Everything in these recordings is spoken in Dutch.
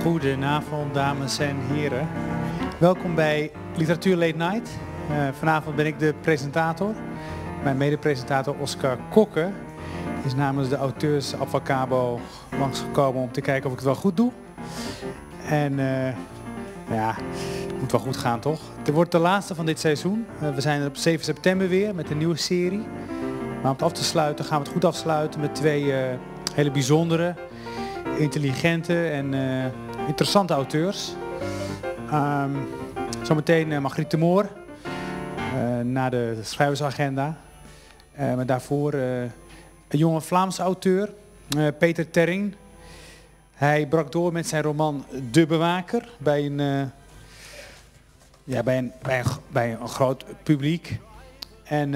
Goedenavond, dames en heren. Welkom bij Literatuur Late Night. Vanavond ben ik de presentator. Mijn mede-presentator Oscar Kokke is namens de auteurs Abfacabo langsgekomen om te kijken of ik het wel goed doe. En ja, het moet wel goed gaan, toch? Het wordt de laatste van dit seizoen. We zijn op 7 september weer met een nieuwe serie. Maar om het af te sluiten gaan we het goed afsluiten met twee hele bijzondere, intelligente en interessante auteurs. Zometeen Margriet de Moor, na de schrijversagenda. Maar daarvoor een jonge Vlaamse auteur, Peter Terring. Hij brak door met zijn roman De Bewaker bij een groot publiek. En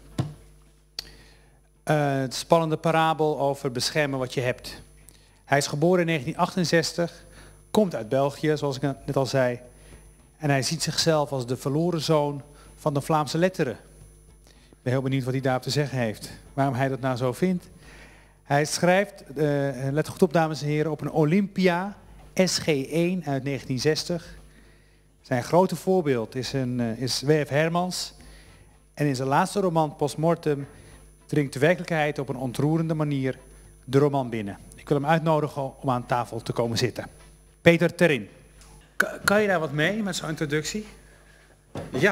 het spannende parabel over beschermen wat je hebt. Hij is geboren in 1968, komt uit België, zoals ik net al zei. En hij ziet zichzelf als de verloren zoon van de Vlaamse letteren. Ik ben heel benieuwd wat hij daarop te zeggen heeft. Waarom hij dat nou zo vindt. Hij schrijft, let goed op dames en heren, op een Olympia SG1 uit 1960. Zijn grote voorbeeld is W.F. Hermans. En in zijn laatste roman Postmortem dringt de werkelijkheid op een ontroerende manier de roman binnen. Ik wil hem uitnodigen om aan tafel te komen zitten. Peter Terring. Kan je daar wat mee met zo'n introductie? Ja.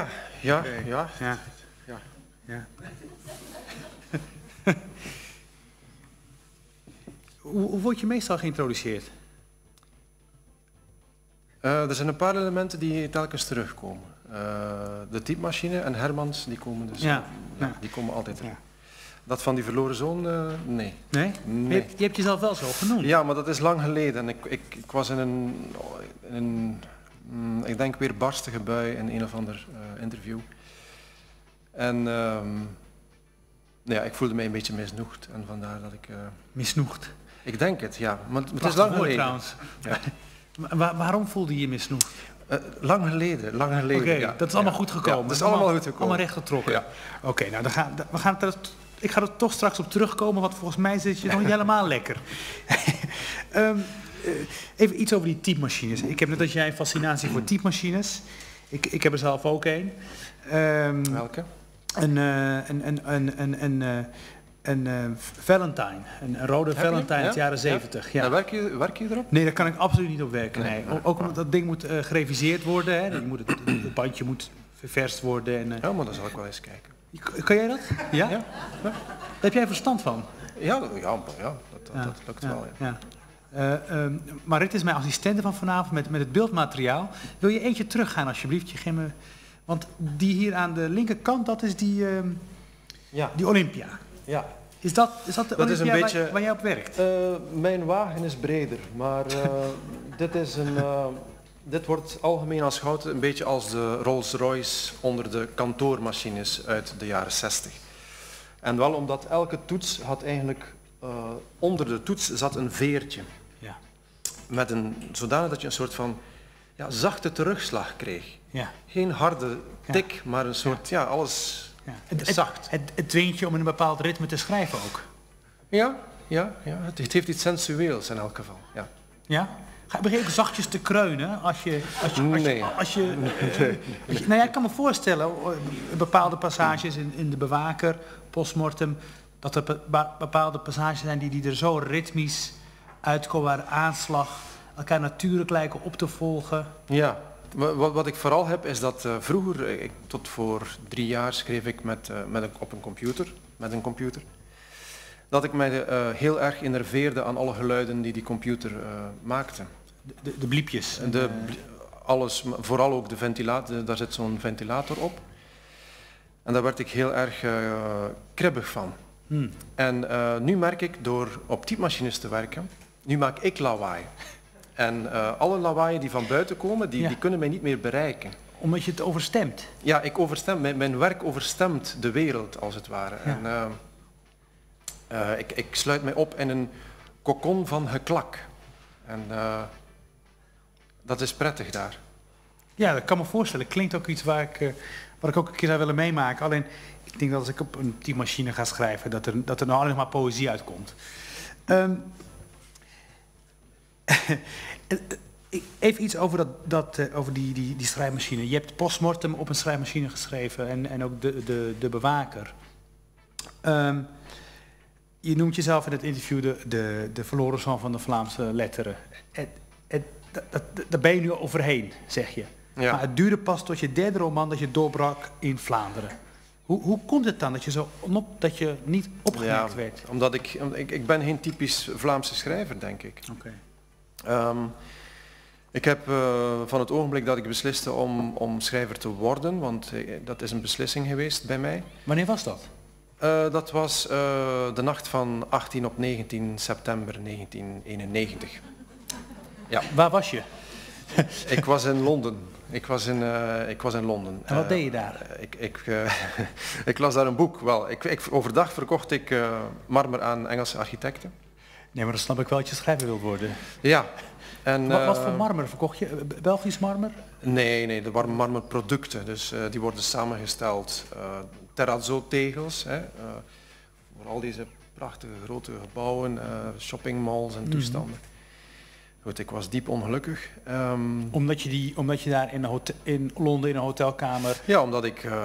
Hoe word je meestal geïntroduceerd? Er zijn een paar elementen die telkens terugkomen. De typemachine en Hermans, die komen dus. Die komen altijd terug. Ja. Dat van die verloren zoon, nee. Nee? Je hebt jezelf wel zo genoemd. Ja, maar dat is lang geleden. Ik was in een ik denk weer barstige bui in een of ander interview. En ja, ik voelde mij een beetje misnoegd en vandaar dat ik... Misnoegd? Ik denk het, ja. Maar het is lang geleden. Trouwens. Ja. Waarom voelde je je misnoegd? Lang geleden. Oké, ja. Dat is allemaal goed gekomen. Ja, dat is allemaal goed gekomen. Allemaal recht getrokken. Ja. Oké, nou ik ga er toch straks op terugkomen, want volgens mij zit je nog niet helemaal lekker. Even iets over die typemachines. Ik heb net als jij een fascinatie voor typemachines. Ik heb er zelf ook een. Welke? Een Valentine, een rode Valentine uit de jaren 70. Ja. Werk je erop? Nee, daar kan ik absoluut niet op werken. Nee. Ook omdat dat ding moet gereviseerd worden. Hè. Het bandje moet ververst worden. En, ja, maar dan zal ik wel eens kijken. Kan jij dat? Ja? Ja. Daar heb jij verstand van? Ja, dat lukt wel. Ja. Marit is mijn assistente van vanavond met het beeldmateriaal. Wil je eentje teruggaan alsjeblieft? Want die hier aan de linkerkant, dat is die Olympia. Ja. Is dat de Olympia is een beetje, waar jij op werkt? Mijn wagen is breder, maar dit wordt algemeen aanschouwd een beetje als de Rolls-Royce onder de kantoormachines uit de jaren 60. En wel omdat elke toets had eigenlijk, onder de toets zat een veertje. Ja. Met zodanig dat je een soort van zachte terugslag kreeg. Ja. Geen harde tik, maar een soort, alles... Ja. Zacht. Het dwingt je om in een bepaald ritme te schrijven ook. Ja. Het heeft iets sensueels in elk geval. Ja? Begin je ook zachtjes te kreunen als je... Nee. Nou ja, ik kan me voorstellen, bepaalde passages in De Bewaker, Postmortem, dat er bepaalde passages zijn die er zo ritmisch uitkomen, waar op elkaar natuurlijk lijken op te volgen. Ja. Wat ik vooral heb is dat vroeger, tot voor 3 jaar schreef ik op een computer, dat ik mij heel erg innerveerde aan alle geluiden die computer maakte. De bliepjes? Alles, vooral ook de ventilator, daar zit zo'n ventilator op. En daar werd ik heel erg kribbig van. En nu merk ik, door op typemachines te werken, nu maak ik lawaai. En alle lawaaien die van buiten komen, die kunnen mij niet meer bereiken. Omdat je het overstemt? Ja, ik overstem. Mijn werk overstemt de wereld, als het ware. Ja. En ik sluit mij op in een kokon van geklak. En dat is prettig daar. Ja, dat kan me voorstellen. Klinkt ook iets wat ik ook een keer zou willen meemaken. Alleen, ik denk dat als ik op een typemachine ga schrijven, dat er nou alleen maar poëzie uitkomt. Even iets over, over die schrijfmachine. Je hebt Postmortem op een schrijfmachine geschreven en ook de bewaker. Je noemt jezelf in het interview de verloren zoon van de Vlaamse letteren. Daar ben je nu overheen, zeg je. Ja. Maar het duurde pas tot je derde roman dat je doorbrak in Vlaanderen. Hoe komt het dan dat je niet opgemerkt werd? Omdat ik ben geen typisch Vlaamse schrijver, denk ik. Okay. Ik heb van het ogenblik dat ik besliste om schrijver te worden, want dat is een beslissing geweest bij mij. Wanneer was dat? Dat was de nacht van 18 op 19 september 1991. Ja. Waar was je? Ik was in Londen. Ik was in Londen. En wat deed je daar? Ik las daar een boek. Wel, overdag verkocht ik marmer aan Engelse architecten. Nee, maar dan snap ik wel dat je schrijver wilt worden. Ja. En, wat voor marmer verkocht je? Belgisch marmer? Nee, de marmerproducten. Dus die worden samengesteld. Terrazzo-tegels. Voor al deze prachtige grote gebouwen, shoppingmalls en toestanden. Goed, ik was diep ongelukkig. Omdat je daar in Londen in een hotelkamer... Ja, omdat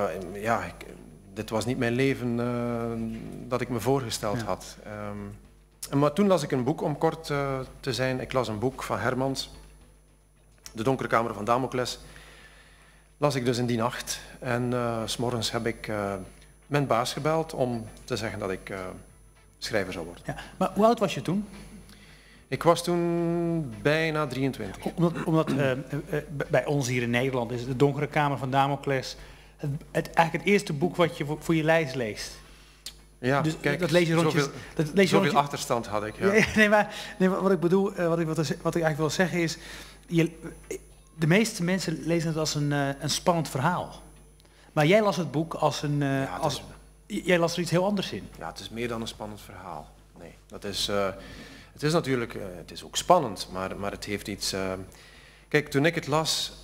dit was niet mijn leven dat ik me voorgesteld had. Maar toen las ik een boek, om kort te zijn. Ik las een boek van Hermans, De Donkere Kamer van Damocles. Las ik dus in die nacht. En 's morgens heb ik mijn baas gebeld om te zeggen dat ik schrijver zou worden. Ja, maar hoe oud was je toen? Ik was toen bijna 23. Omdat bij ons hier in Nederland is De Donkere Kamer van Damocles eigenlijk het eerste boek wat je voor je lijst leest. Ja, dus kijk, dat lees je rondjes. Zoveel achterstand had ik. Ja. Nee, wat ik bedoel, wat ik eigenlijk wil zeggen is, de meeste mensen lezen het als een spannend verhaal. Maar jij las het boek als een, jij las er iets heel anders in. Ja, het is meer dan een spannend verhaal. Nee, dat is. Het is natuurlijk, het is ook spannend, maar het heeft iets... Kijk, toen ik het las,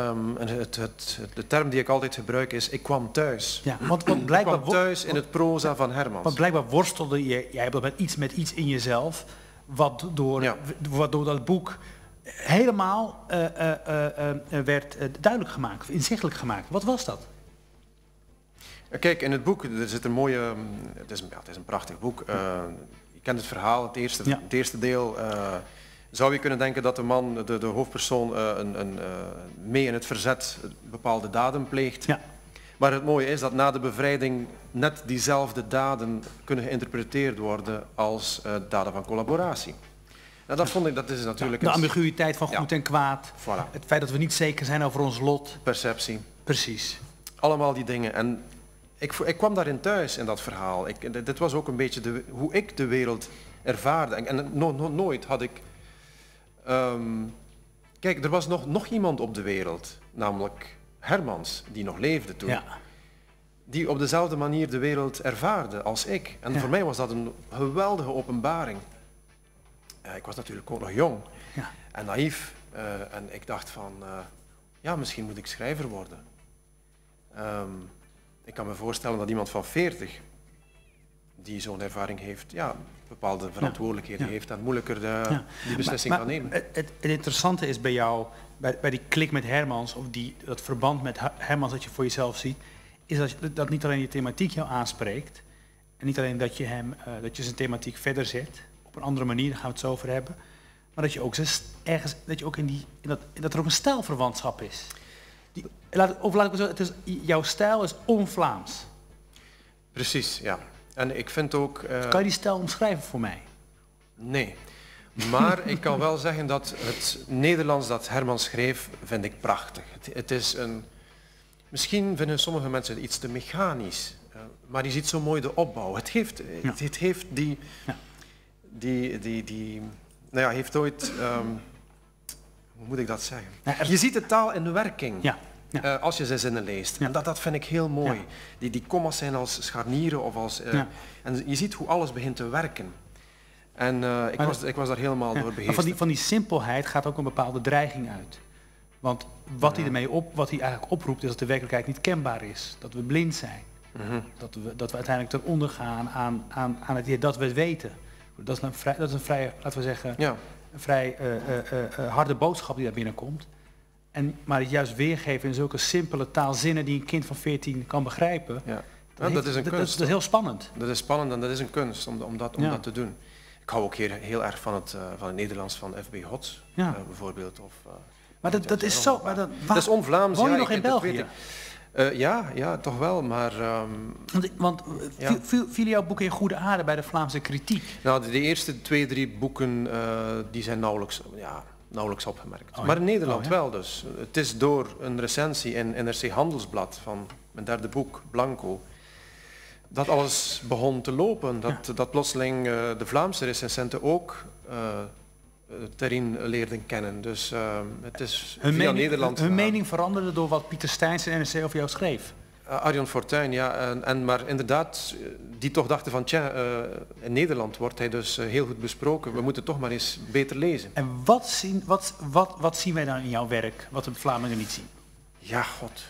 de term die ik altijd gebruik is, ik kwam thuis. Ja, want blijkbaar, ik kwam thuis in het proza van Hermans. Want blijkbaar worstelde jij met iets in jezelf, wat door dat boek helemaal werd duidelijk gemaakt, inzichtelijk gemaakt. Wat was dat? Kijk, in het boek, er zit een mooie... Het is een prachtig boek. Je kent het verhaal, het eerste deel. Zou je kunnen denken dat de man, de hoofdpersoon, mee in het verzet bepaalde daden pleegt. Ja. Maar het mooie is dat na de bevrijding net diezelfde daden kunnen geïnterpreteerd worden als daden van collaboratie. Nou, dat vond ik, dat is natuurlijk... de ambiguïteit van goed en kwaad. Voilà. Het feit dat we niet zeker zijn over ons lot. Perceptie. Precies. Allemaal die dingen. En ik kwam daarin thuis in dat verhaal. Dit was ook een beetje hoe ik de wereld ervaarde. En nooit had ik... kijk, er was nog iemand op de wereld, namelijk Hermans, die nog leefde toen. Ja. Die op dezelfde manier de wereld ervaarde als ik. En voor mij was dat een geweldige openbaring. Ik was natuurlijk ook nog jong en naïef. En ik dacht van, misschien moet ik schrijver worden. Ik kan me voorstellen dat iemand van 40 die zo'n ervaring heeft, bepaalde verantwoordelijkheden heeft en moeilijker die beslissing kan nemen. Het interessante is bij jou, bij die klik met Hermans, of dat verband met Hermans dat je voor jezelf ziet, is dat niet alleen je thematiek jou aanspreekt, en niet alleen dat je zijn thematiek verder zet, op een andere manier, daar gaan we het zo over hebben, maar dat je ook ergens, dat je ook dat er ook een stijlverwantschap is. Jouw stijl is on-Vlaams. Precies, ja. En ik vind ook... Kan je die stijl omschrijven voor mij? Nee. Maar ik kan wel zeggen dat het Nederlands dat Hermans schreef, vind ik prachtig. Het is misschien vinden sommige mensen het iets te mechanisch. Maar je ziet zo mooi de opbouw. Het heeft heeft ooit... hoe moet ik dat zeggen? Je ziet de taal in de werking. Ja. Ja. Als je zijn zinnen leest. Ja. En dat vind ik heel mooi. Ja. Die kommas zijn als scharnieren of als... En je ziet hoe alles begint te werken. En ik was daar helemaal door begeesterd. Maar van die simpelheid gaat ook een bepaalde dreiging uit. Want wat hij eigenlijk oproept is dat de werkelijkheid niet kenbaar is. Dat we blind zijn. Dat we uiteindelijk ten onder gaan aan het idee dat we het weten. Dat is een vrij, laten we zeggen, vrij harde boodschap die daar binnenkomt. Maar het juist weergeven in zulke simpele taalzinnen die een kind van 14 kan begrijpen. Ja. Dat is een kunst. Dat is heel spannend. Dat is spannend en dat is een kunst om dat te doen. Ik hou ook heel erg van het Nederlands van F.B. Hots, bijvoorbeeld. Maar dat is zo... dat is on-Vlaams. Woon je nog in België? Ja, toch wel, maar... Want vielen jouw boeken in goede aarde bij de Vlaamse kritiek? Nou, de eerste 2, 3 boeken die zijn nauwelijks opgemerkt. Oh, maar in Nederland wel dus. Het is door een recensie in NRC Handelsblad van mijn derde boek, Blanco, dat alles begon te lopen. Dat plotseling de Vlaamse recensenten ook het terrein leerden kennen. Dus het is via Nederland... Hun mening veranderde door wat Pieter Steins in NRC over jou schreef? Arjan Fortuyn, ja. Maar inderdaad, die toch dachten van, in Nederland wordt hij dus heel goed besproken. We moeten toch maar eens beter lezen. En wat zien wij dan in jouw werk, wat de Vlamingen niet zien? Ja, god.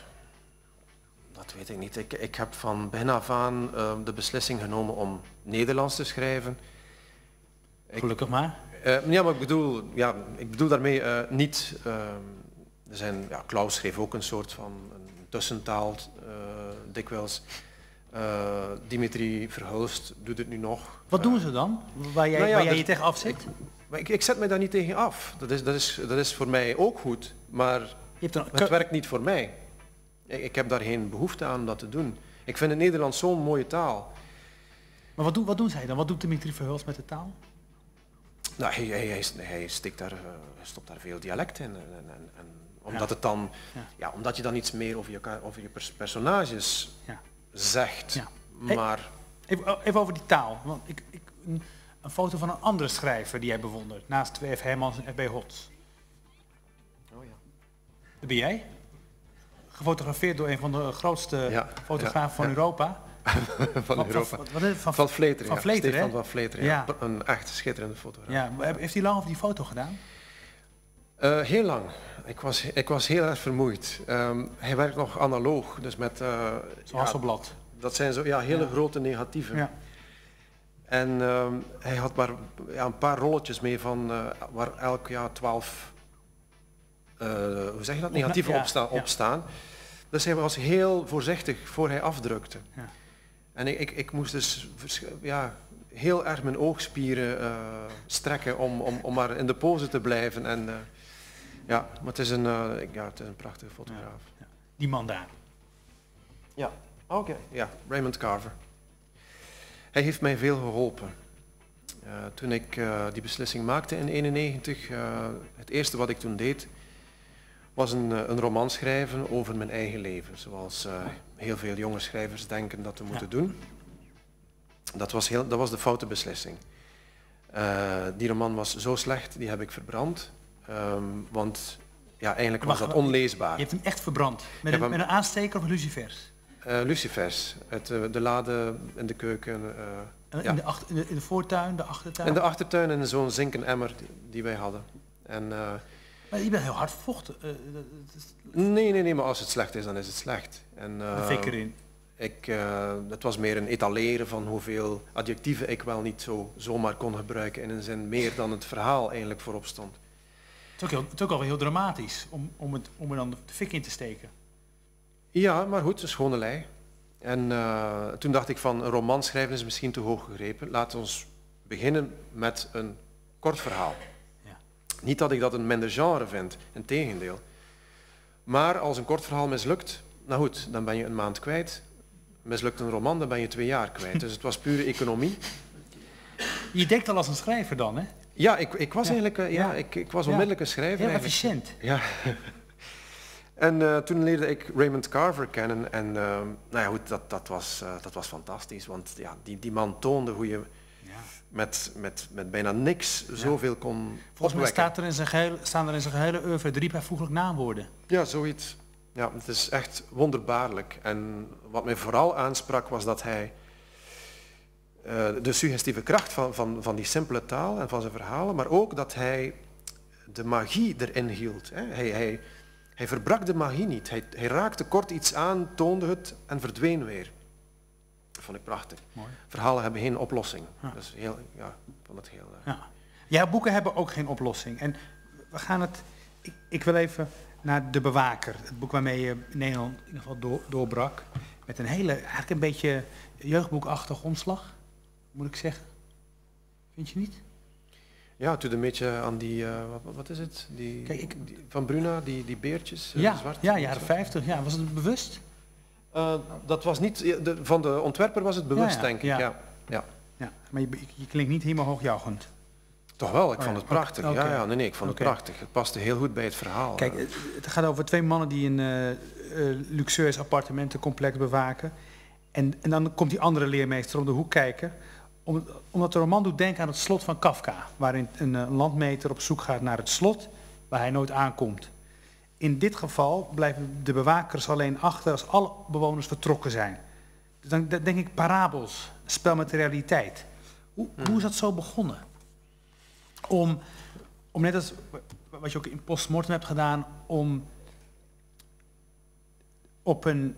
Dat weet ik niet. Ik heb van begin af aan de beslissing genomen om Nederlands te schrijven. Gelukkig maar. Ja, maar ik bedoel daarmee niet... Klaus schreef ook een soort van een tussentaal dikwijls. Dimitri Verhulst doet het nu nog. Wat doen ze dan? Waar jij je tegen afzet? Ik zet mij daar niet tegen af. Dat is voor mij ook goed, maar het werkt niet voor mij. Ik heb daar geen behoefte aan om dat te doen. Ik vind het Nederlands zo'n mooie taal. Maar wat doen zij dan? Wat doet Dimitri Verhulst met de taal? Nou, hij stopt daar veel dialect in. Omdat het dan, omdat je dan iets meer over je personages zegt. Ja. Maar... Even over die taal. Want een foto van een andere schrijver die jij bewondert, naast W.F. Hermans en F.B. Hots. Oh ja. Dat ben jij? Gefotografeerd door een van de grootste fotografen van Europa. Van Vleteren. Stefan van Vleteren, ja. Een echt schitterende fotograaf. Ja, heeft hij lang over die foto gedaan? Heel lang. Ik was heel erg vermoeid. Hij werkt nog analoog, dus met... Zo'n Hasselblad. Dat zijn zo hele grote negatieven. Ja. En hij had maar een paar rolletjes mee van waar elk 12 hoe zeg je dat? Negatieven op staan. Dus hij was heel voorzichtig voor hij afdrukte. Ja. En ik moest dus heel erg mijn oogspieren strekken om maar in de pose te blijven. En, maar het is een prachtige fotograaf. Ja. Die man daar. Ja, oké. Ja, Raymond Carver. Hij heeft mij veel geholpen. Toen ik die beslissing maakte in 1991, het eerste wat ik toen deed, was een roman schrijven over mijn eigen leven. Zoals heel veel jonge schrijvers denken dat we moeten doen. Dat was de foute beslissing. Die roman was zo slecht, die heb ik verbrand. Want eigenlijk was dat onleesbaar. Je hebt hem echt verbrand? Met een aansteker of lucifers? Lucifers, uit de lade in de keuken. In de voortuin, de achtertuin? In de achtertuin in zo'n zinken emmer die wij hadden. Maar je bent heel hard vochten. Nee, maar als het slecht is, dan is het slecht. De fik erin. Het was meer een etaleren van hoeveel adjectieven ik wel niet zomaar kon gebruiken in een zin, meer dan het verhaal eigenlijk voorop stond. Het is ook alweer heel dramatisch om er dan de fik in te steken. Ja, maar goed, een schone lei. En toen dacht ik van, een roman schrijven is misschien te hoog gegrepen. Laten we beginnen met een kort verhaal. Ja. Niet dat ik dat een minder genre vind, integendeel. Maar als een kort verhaal mislukt, nou goed, dan ben je een maand kwijt. Mislukt een roman, dan ben je 2 jaar kwijt. Dus het was pure economie. Je denkt al als een schrijver dan, hè? Ja, ik was eigenlijk ik was onmiddellijk een schrijver. Heel efficiënt. Ja. En toen leerde ik Raymond Carver kennen en dat was fantastisch, want die man toonde hoe je met bijna niks zoveel kon Volgens mij staan er in zijn gehele oeuvre 3 bijvoeglijk naamwoorden. Ja, zoiets. Ja, het is echt wonderbaarlijk. En wat mij vooral aansprak was dat hij de suggestieve kracht van die simpele taal en van zijn verhalen, maar ook dat hij de magie erin hield. Hij verbrak de magie niet. Hij raakte kort iets aan, toonde het en verdween weer. Dat vond ik prachtig. Mooi. Verhalen hebben geen oplossing. Ja. Dus ik vond het heel... Ja. Ja, boeken hebben ook geen oplossing. En we gaan het... Ik wil even naar De Bewaker. Het boek waarmee je in Nederland in ieder geval doorbrak. Met een hele, eigenlijk een beetje jeugdboekachtige omslag, moet ik zeggen. Vind je niet? Ja, het doet een beetje aan die, wat is het? Kijk, van Bruna, die beertjes, zwart. Ja, jaren 50. Ja. Was het bewust? Dat was niet, van de ontwerper was het bewust, denk ik. Ja. Maar je klinkt niet helemaal hoogjuichend. Toch wel, ik vond het prachtig. Okay. Ja, nee, ik vond het prachtig. Het paste heel goed bij het verhaal. Kijk, het gaat over 2 mannen die een luxueus appartementencomplex bewaken. En dan komt die andere leermeester om de hoek kijken. Omdat de roman doet denken aan het slot van Kafka. Waarin een landmeter op zoek gaat naar het slot waar hij nooit aankomt. In dit geval blijven de bewakers alleen achter als alle bewoners vertrokken zijn. Dus dan denk ik parabels, spel met de realiteit. Hoe is dat zo begonnen? Om net als wat je ook in Postmortem hebt gedaan, om op een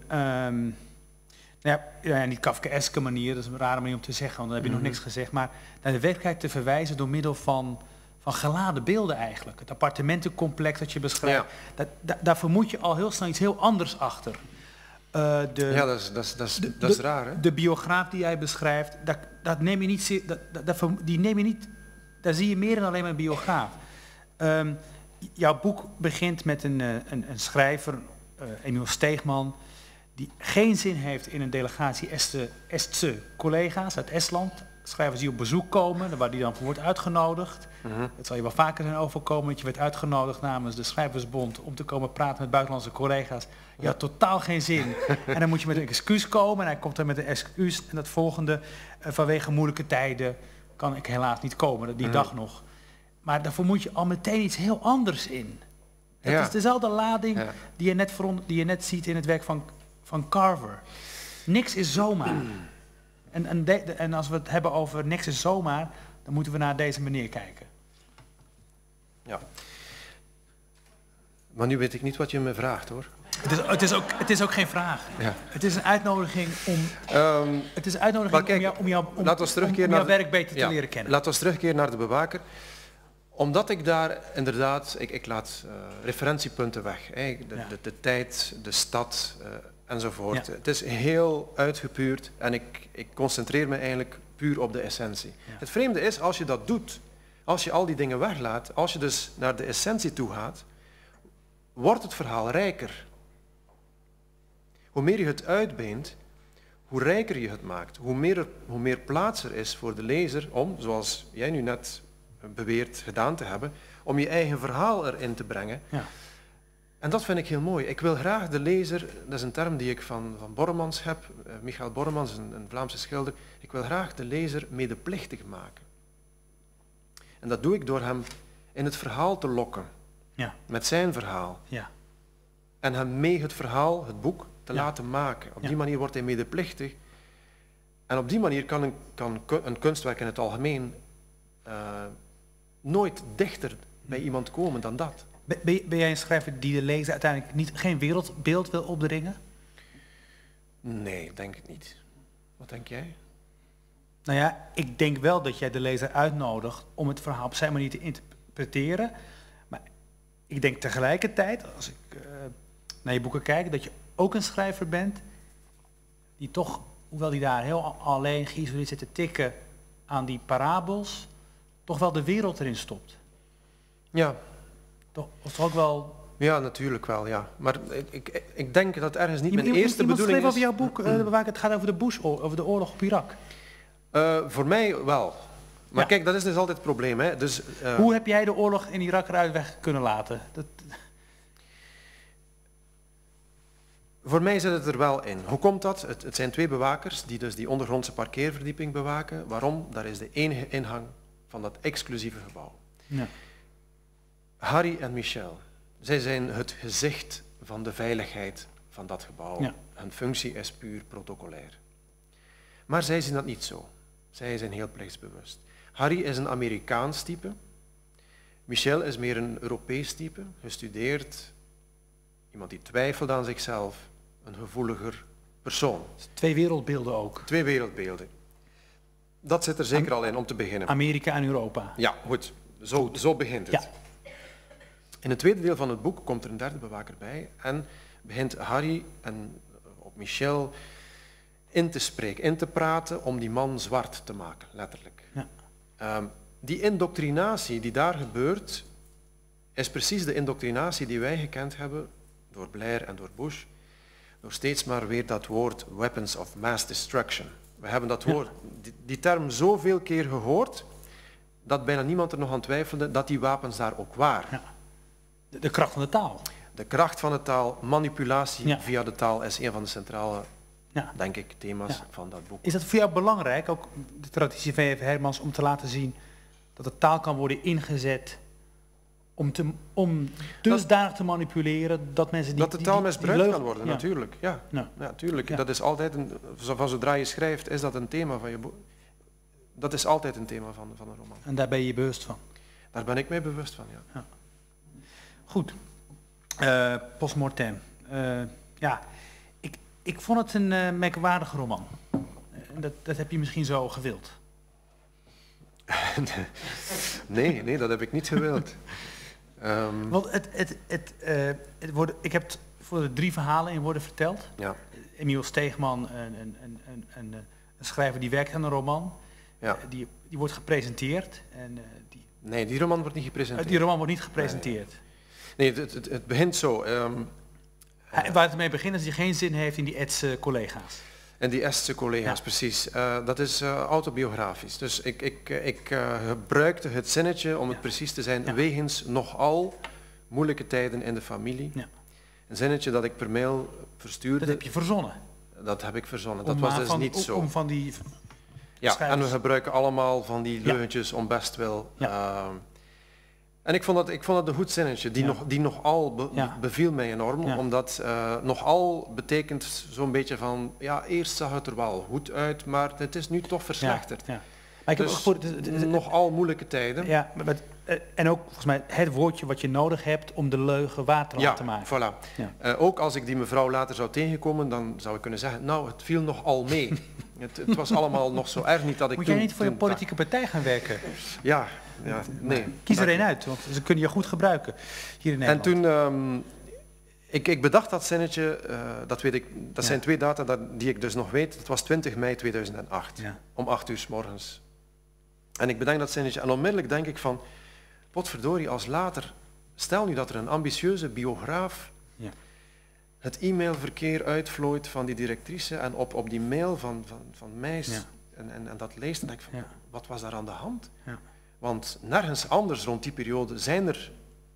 niet Kafkaeske manier, dat is een rare manier om te zeggen, want dan heb je nog niks gezegd, maar naar de werkelijkheid te verwijzen door middel van geladen beelden eigenlijk. Het appartementencomplex dat je beschrijft, daar vermoed je al heel snel iets heel anders achter. Dat is raar, hè? De biograaf die jij beschrijft, dat neem je niet, die neem je niet, daar zie je meer dan alleen maar een biograaf. Jouw boek begint met een schrijver, Emiel Steegman, die geen zin heeft in een delegatie Estse collega's uit Estland. Schrijvers die op bezoek komen, waar die dan voor wordt uitgenodigd. Het zal je wel vaker zijn overkomen dat je werd uitgenodigd namens de Schrijversbond om te komen praten met buitenlandse collega's. Je had totaal geen zin. En dan moet je met een excuus komen en hij komt dan met een excuus. En dat volgende, vanwege moeilijke tijden kan ik helaas niet komen, die dag nog. Maar daarvoor moet je al meteen iets heel anders in. Het is dezelfde lading die je net ziet in het werk van Carver. Niks is zomaar. En als we het hebben over niks is zomaar, dan moeten we naar deze meneer kijken. Ja. Maar nu weet ik niet wat je me vraagt, hoor. Het is ook geen vraag. Ja. Het is een uitnodiging om jouw werk beter te leren kennen. Laten we terugkeren naar De Bewaker. Omdat ik daar inderdaad, ik laat referentiepunten weg. De tijd, de stad enzovoort. Ja. Het is heel uitgepuurd en ik concentreer me eigenlijk puur op de essentie. Ja. Het vreemde is, als je dat doet, als je al die dingen weglaat, als je dus naar de essentie toe gaat, wordt het verhaal rijker. Hoe meer je het uitbeent, hoe rijker je het maakt. Hoe meer plaats er is voor de lezer om, zoals jij nu net beweert gedaan te hebben, om je eigen verhaal erin te brengen. Ja. En dat vind ik heel mooi. Ik wil graag de lezer, dat is een term die ik van Borremans heb, Michael Borremans, een Vlaamse schilder, ik wil graag de lezer medeplichtig maken. En dat doe ik door hem in het verhaal te lokken, met zijn verhaal. Ja. En hem mee het verhaal, het boek, te laten maken. Op die manier wordt hij medeplichtig. En op die manier kan een kunstwerk in het algemeen nooit dichter bij iemand komen dan dat. Ben jij een schrijver die de lezer uiteindelijk geen wereldbeeld wil opdringen? Nee, denk ik niet. Wat denk jij? Nou ja, ik denk wel dat jij de lezer uitnodigt om het verhaal op zijn manier te interpreteren. Maar ik denk tegelijkertijd, als ik naar je boeken kijk, dat je ook een schrijver bent die toch, hoewel die daar heel alleen geïsoleerd zit te tikken aan die parabels, toch wel de wereld erin stopt. Ja. Of toch ook wel... Ja, natuurlijk wel, ja. Maar ik denk dat ergens niet mijn eerste bedoeling is... Iemand schreef over jouw boek, het gaat over de over de oorlog op Irak. Voor mij wel. Maar kijk, dat is dus altijd het probleem. Hè. Dus, hoe heb jij de oorlog in Irak eruit weg kunnen laten? Voor mij zit het er wel in. Hoe komt dat? Het zijn 2 bewakers die dus die ondergrondse parkeerverdieping bewaken. Waarom? Daar is de enige ingang van dat exclusieve gebouw. Ja. Harry en Michel, zij zijn het gezicht van de veiligheid van dat gebouw. Ja. Hun functie is puur protocolair. Maar zij zien dat niet zo. Zij zijn heel plichtsbewust. Harry is een Amerikaans type. Michel is meer een Europees type, gestudeerd. Iemand die twijfelt aan zichzelf. Een gevoeliger persoon. 2 wereldbeelden ook. 2 wereldbeelden. Dat zit er zeker al in, om te beginnen. Amerika en Europa. Ja, goed. Zo begint het. Ja. In het tweede deel van het boek komt er een derde bewaker bij en begint Harry en op Michel in te spreken, in te praten om die man zwart te maken, letterlijk. Ja. Die indoctrinatie die daar gebeurt, is precies de indoctrinatie die wij gekend hebben door Blair en door Bush, door steeds maar weer dat woord weapons of mass destruction. We hebben dat woord, die term zoveel keer gehoord, dat bijna niemand er nog aan twijfelde dat die wapens daar ook waren. Ja. De kracht van de taal. De kracht van de taal, manipulatie via de taal is een van de centrale, denk ik, thema's van dat boek. Is dat voor jou belangrijk, ook de traditie van J.F. Hermans, om te laten zien dat de taal kan worden ingezet om dusdanig te manipuleren dat mensen dat de taal misbruikt kan worden, natuurlijk. Ja. Tuurlijk. Ja. Dat is altijd, van zodra je schrijft, is dat een thema van je boek. Dat is altijd een thema van een roman. En daar ben je je bewust van? Daar ben ik mij bewust van, ja. Goed. Postmortem. Ik vond het een merkwaardige roman. Dat heb je misschien zo gewild. Nee, dat heb ik niet gewild. Want ik heb het voor de 3 verhalen in worden verteld. Ja. Emiel Steegman, een schrijver die werkt aan een roman. Ja. Die wordt gepresenteerd. Nee, die roman wordt niet gepresenteerd. Die roman wordt niet gepresenteerd. Nee, het begint zo. Waar het mee begint is dat hij geen zin heeft in die Edse collega's. En die Estse collega's, precies. Dat is autobiografisch. Dus ik gebruikte het zinnetje, om het precies te zijn, wegens nogal moeilijke tijden in de familie. Ja. Een zinnetje dat ik per mail verstuurde. Dat heb je verzonnen? Dat heb ik verzonnen. Dat was dus niet zo. Om van die en we gebruiken allemaal van die leugentjes om best wel. En ik vond dat een goed zinnetje. Die nogal beviel mij enorm, omdat nogal betekent zo'n beetje van, eerst zag het er wel goed uit, maar het is nu toch verslechterd. Ja. Maar ik heb dus nogal moeilijke tijden. Ja, en ook volgens mij het woordje wat je nodig hebt om de leugen waterland te maken. Voilà. Ja. Ook als ik die mevrouw later zou tegenkomen, dan zou ik kunnen zeggen, nou, het viel nogal mee. Het was allemaal nog zo erg niet dat ik. Moet jij niet voor een politieke partij gaan werken? Ja, nee. Kies er één uit, want ze kunnen je goed gebruiken hier in Nederland. En toen, ik bedacht dat zinnetje, dat weet ik, dat zijn 2 data die ik dus nog weet. Het was 20 mei 2008, om 8 uur 's morgens. En ik bedenk dat zinnetje en onmiddellijk denk ik van, potverdorie, als later, stel nu dat er een ambitieuze biograaf het e-mailverkeer uitvlooit van die directrice en op die mail van Meijs en dat leest, en denk ik van, wat was daar aan de hand? Ja. Want nergens anders rond die periode zijn er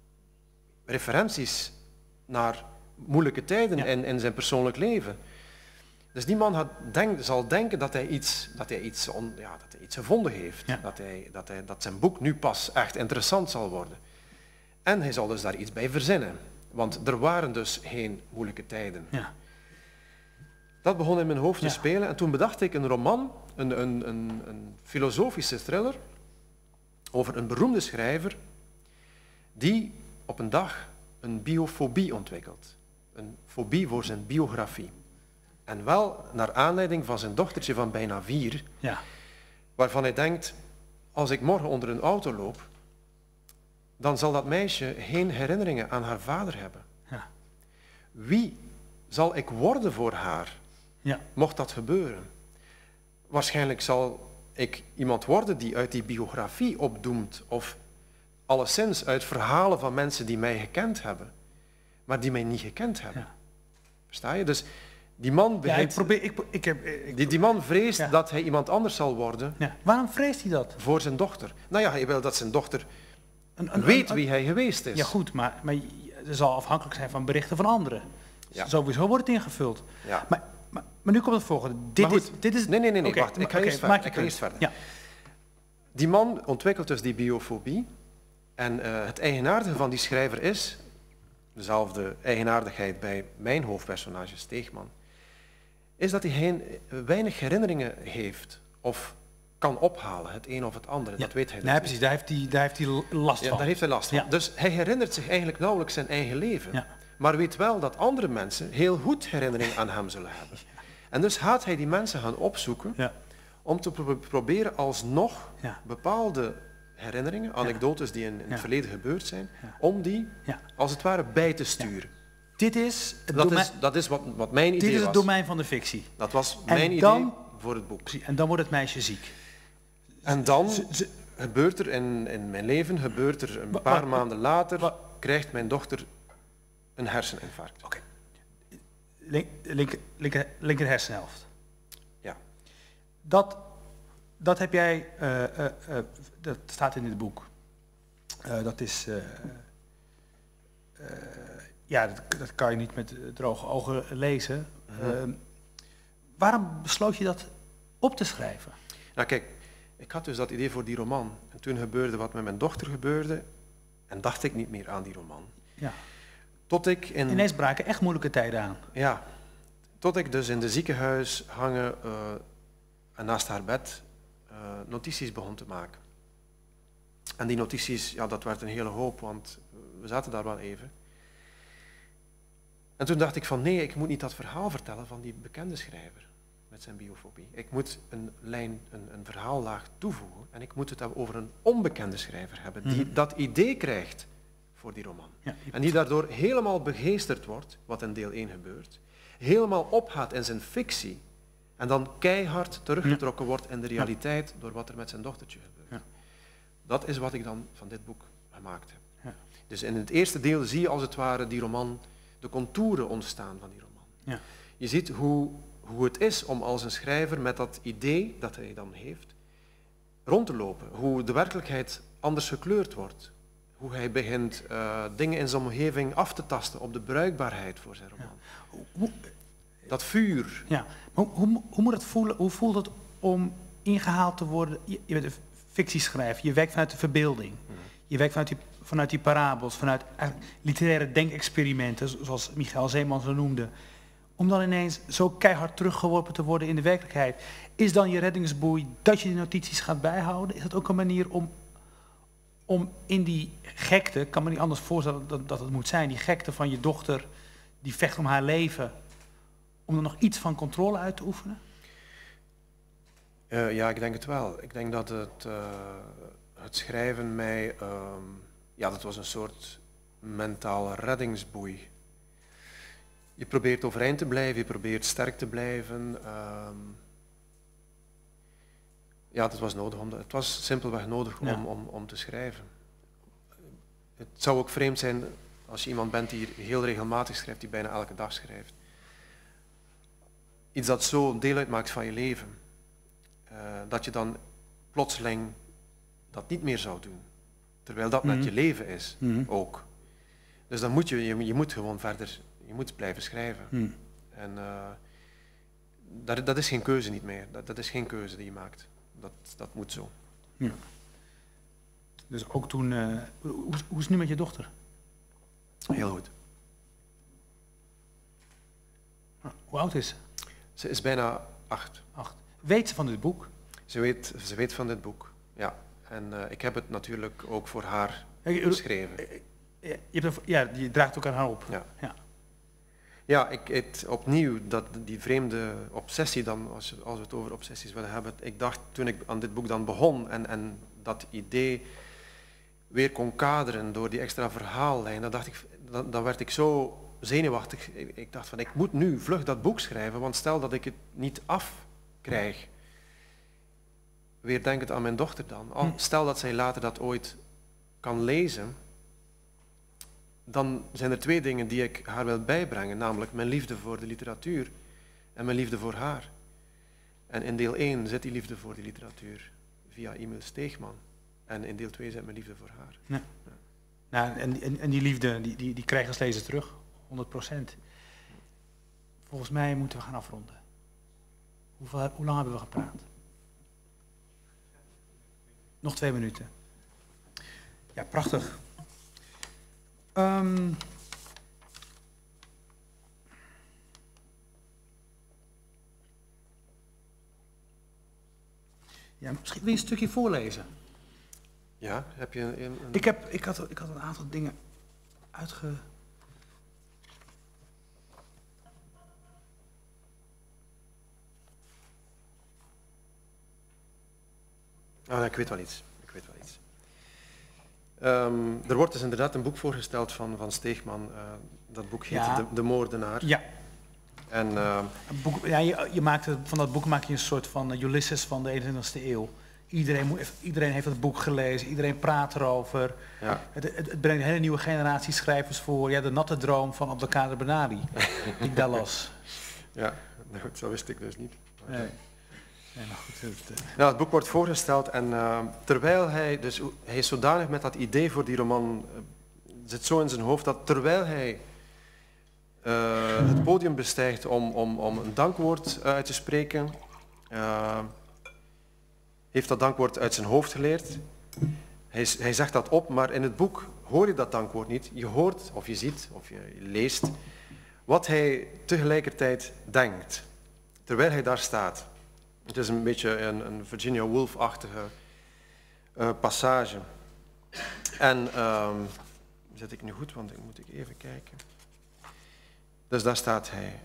referenties naar moeilijke tijden in zijn persoonlijk leven. Dus die man zal denken dat hij iets gevonden heeft. Ja. Dat zijn boek nu pas echt interessant zal worden. En hij zal dus daar iets bij verzinnen. Want er waren dus geen moeilijke tijden. Ja. Dat begon in mijn hoofd te spelen. En toen bedacht ik een roman, een filosofische thriller, over een beroemde schrijver die op een dag een biofobie ontwikkelt. Een fobie voor zijn biografie. En wel naar aanleiding van zijn dochtertje van bijna 4, waarvan hij denkt, als ik morgen onder een auto loop, dan zal dat meisje geen herinneringen aan haar vader hebben. Ja. Wie zal ik worden voor haar, mocht dat gebeuren? Waarschijnlijk zal ik iemand worden die uit die biografie opdoemt, of alleszins uit verhalen van mensen die mij gekend hebben, maar die mij niet gekend hebben. Ja. Versta je? Dus die man die man vreest dat hij iemand anders zal worden. Ja. Waarom vreest hij dat? Voor zijn dochter. Nou ja, hij wil dat zijn dochter weet wie hij geweest is. Ja goed, maar het zal afhankelijk zijn van berichten van anderen. Ja. Sowieso wordt het ingevuld. Ja. Maar nu komt het volgende. Dit is... Nee, wacht. Ik ga eerst verder. Ja. Die man ontwikkelt dus die biofobie. En het eigenaardige van die schrijver is, dezelfde eigenaardigheid bij mijn hoofdpersonage Steegman, is dat hij weinig herinneringen heeft of kan ophalen, het een of het andere. Dat weet hij dus precies, daar heeft hij last van. Daar heeft hij last van. Dus hij herinnert zich eigenlijk nauwelijks zijn eigen leven, maar weet wel dat andere mensen heel goed herinnering aan hem zullen hebben. En dus gaat hij die mensen gaan opzoeken om te proberen alsnog bepaalde herinneringen, anekdotes die in het verleden gebeurd zijn, Ja. om die Ja. als het ware bij te sturen. Dit is het Dat is wat mijn idee was. Dit is het domein van de fictie. Dat was En mijn dan- idee voor het boek. Precies, en dan wordt het meisje ziek. En dan gebeurt er in mijn leven, gebeurt er een paar maanden later, krijgt mijn dochter een herseninfarct. Oké. Linker hersenhelft. Ja. Dat heb jij, dat staat in het boek. Dat is, ja, dat kan je niet met droge ogen lezen. Waarom besloot je dat op te schrijven? Nou kijk, ik had dus dat idee voor die roman. En toen gebeurde wat met mijn dochter gebeurde en dacht ik niet meer aan die roman. Ja. Tot ik Ineens braken echt moeilijke tijden aan. Ja, tot ik dus in het ziekenhuis hangen en naast haar bed notities begon te maken. En die notities, ja, dat werd een hele hoop, want we zaten daar wel even. En toen dacht ik van nee, ik moet niet dat verhaal vertellen van die bekende schrijver met zijn biofobie. Ik moet een verhaallaag toevoegen en ik moet het over een onbekende schrijver hebben die dat idee krijgt voor die roman. Ja, En die daardoor helemaal begeesterd wordt, wat in deel 1 gebeurt, helemaal opgaat in zijn fictie en dan keihard teruggetrokken wordt in de realiteit door wat er met zijn dochtertje gebeurt. Ja. Dat is wat ik dan van dit boek gemaakt heb. Ja. Dus in het eerste deel zie je als het ware die roman, de contouren ontstaan van die roman. Ja. Je ziet hoe het is om als een schrijver met dat idee dat hij dan heeft, rond te lopen. Hoe de werkelijkheid anders gekleurd wordt. Hoe hij begint dingen in zijn omgeving af te tasten op de bruikbaarheid voor zijn roman. Ja. Dat vuur. Ja, maar hoe moet het voelen? Hoe voelt het om ingehaald te worden? Je bent een fictieschrijver, je werkt vanuit de verbeelding. Je werkt vanuit die parabels, vanuit literaire denkexperimenten, zoals Michael Zeeman zo noemde. Om dan ineens zo keihard teruggeworpen te worden in de werkelijkheid. Is dan je reddingsboei dat je die notities gaat bijhouden? Is dat ook een manier om in die gekte, ik kan me niet anders voorstellen dat het moet zijn, die gekte van je dochter, die vecht om haar leven, om er nog iets van controle uit te oefenen? Ja, ik denk het wel. Ik denk dat het schrijven mij, ja, dat was een soort mentale reddingsboei. Je probeert overeind te blijven, je probeert sterk te blijven. Ja, het was nodig. Het was simpelweg nodig om te schrijven. Het zou ook vreemd zijn als je iemand bent die heel regelmatig schrijft, die bijna elke dag schrijft. Iets dat zo deel uitmaakt van je leven. Dat je dan plotseling dat niet meer zou doen. Terwijl dat met je leven is, ook. Dus dan moet je moet gewoon verder, je moet blijven schrijven. En dat is geen keuze niet meer. Dat is geen keuze die je maakt. Dat moet zo. Ja. Dus ook toen, hoe is het nu met je dochter? Heel goed. Hoe oud is ze? Ze is bijna 8. 8. Weet ze van dit boek? Ze weet van dit boek, ja. En ik heb het natuurlijk ook voor haar geschreven. Je draagt ook aan haar op. Ja. Ja. Ja, opnieuw, die vreemde obsessie dan, als we het over obsessies willen hebben. Ik dacht, toen ik aan dit boek dan begon en dat idee weer kon kaderen door die extra verhaallijn, dan werd ik zo zenuwachtig. Ik dacht van, ik moet nu vlug dat boek schrijven, want stel dat ik het niet afkrijg. Weer denkend aan mijn dochter dan. Stel dat zij later dat ooit kan lezen, dan zijn er 2 dingen die ik haar wil bijbrengen, namelijk mijn liefde voor de literatuur en mijn liefde voor haar. En in deel 1 zit die liefde voor die literatuur via Emil Steegman. En in deel 2 zit mijn liefde voor haar. Ja. Ja. Nou, en die liefde, die krijg je als lezer terug, 100%. Volgens mij moeten we gaan afronden. Hoe lang hebben we gepraat? Nog 2 minuten. Ja, prachtig. Ja, misschien wil je een stukje voorlezen. Ja, heb je een... Ik had een aantal dingen uitge... Oh, ik weet wel iets. Er wordt dus inderdaad een boek voorgesteld van Steegman. Dat boek heet De Moordenaar. Ja. En, een boek, je maakt van dat boek maak je een soort van Ulysses van de 21e eeuw. Iedereen heeft het boek gelezen, iedereen praat erover. Ja. Het brengt een hele nieuwe generatie schrijvers voor. Ja, de natte droom van Abdelkader Benali, die ik daar las. Ja, nou, zo wist ik dus niet. Nee. Nee, maar goed, het boek wordt voorgesteld en terwijl hij is zodanig met dat idee voor die roman, zit zo in zijn hoofd dat terwijl hij het podium bestijgt om een dankwoord uit te spreken, heeft dat dankwoord uit zijn hoofd geleerd. Hij zegt dat op, maar in het boek hoor je dat dankwoord niet. Je hoort, of je ziet, of je leest wat hij tegelijkertijd denkt, terwijl hij daar staat. Het is een beetje een Virginia Woolf-achtige passage. En zet ik nu goed, want dan moet ik even kijken. Dus daar staat hij.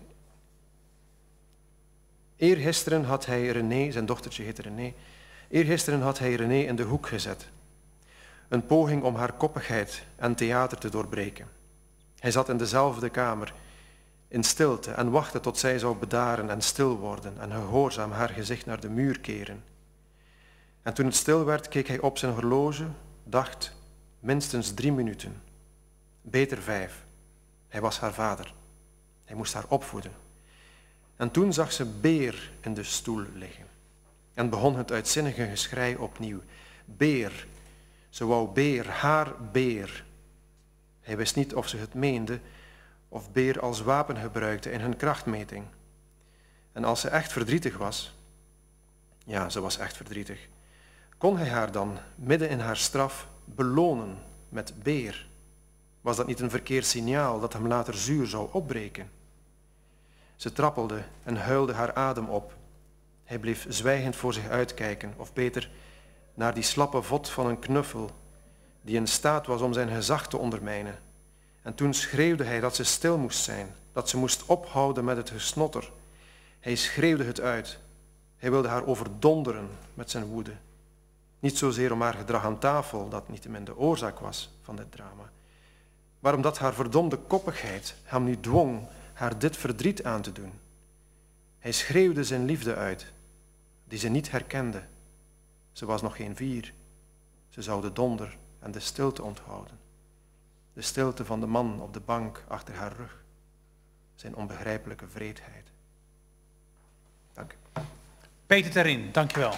Eergisteren had hij René, zijn dochtertje heette René, eergisteren had hij René in de hoek gezet. Een poging om haar koppigheid en theater te doorbreken. Hij zat in dezelfde kamer, in stilte, en wachtte tot zij zou bedaren en stil worden en gehoorzaam haar gezicht naar de muur keren. En toen het stil werd, keek hij op zijn horloge, dacht, minstens 3 minuten. Beter 5. Hij was haar vader. Hij moest haar opvoeden. En toen zag ze Beer in de stoel liggen. En begon het uitzinnige geschrei opnieuw. Beer. Ze wou Beer, haar Beer. Hij wist niet of ze het meende, of Beer als wapen gebruikte in hun krachtmeting. En als ze echt verdrietig was, ja, ze was echt verdrietig, kon hij haar dan, midden in haar straf, belonen met Beer? Was dat niet een verkeerd signaal dat hem later zuur zou opbreken? Ze trappelde en huilde haar adem op. Hij bleef zwijgend voor zich uitkijken, of beter, naar die slappe vod van een knuffel, die in staat was om zijn gezag te ondermijnen. En toen schreeuwde hij dat ze stil moest zijn, dat ze moest ophouden met het gesnotter. Hij schreeuwde het uit. Hij wilde haar overdonderen met zijn woede. Niet zozeer om haar gedrag aan tafel, dat niettemin de oorzaak was van dit drama, maar omdat haar verdomde koppigheid hem nu dwong haar dit verdriet aan te doen. Hij schreeuwde zijn liefde uit, die ze niet herkende. Ze was nog geen 4. Ze zou de donder en de stilte onthouden. De stilte van de man op de bank achter haar rug. Zijn onbegrijpelijke wreedheid. Dank u. Peter Terrin, dankjewel.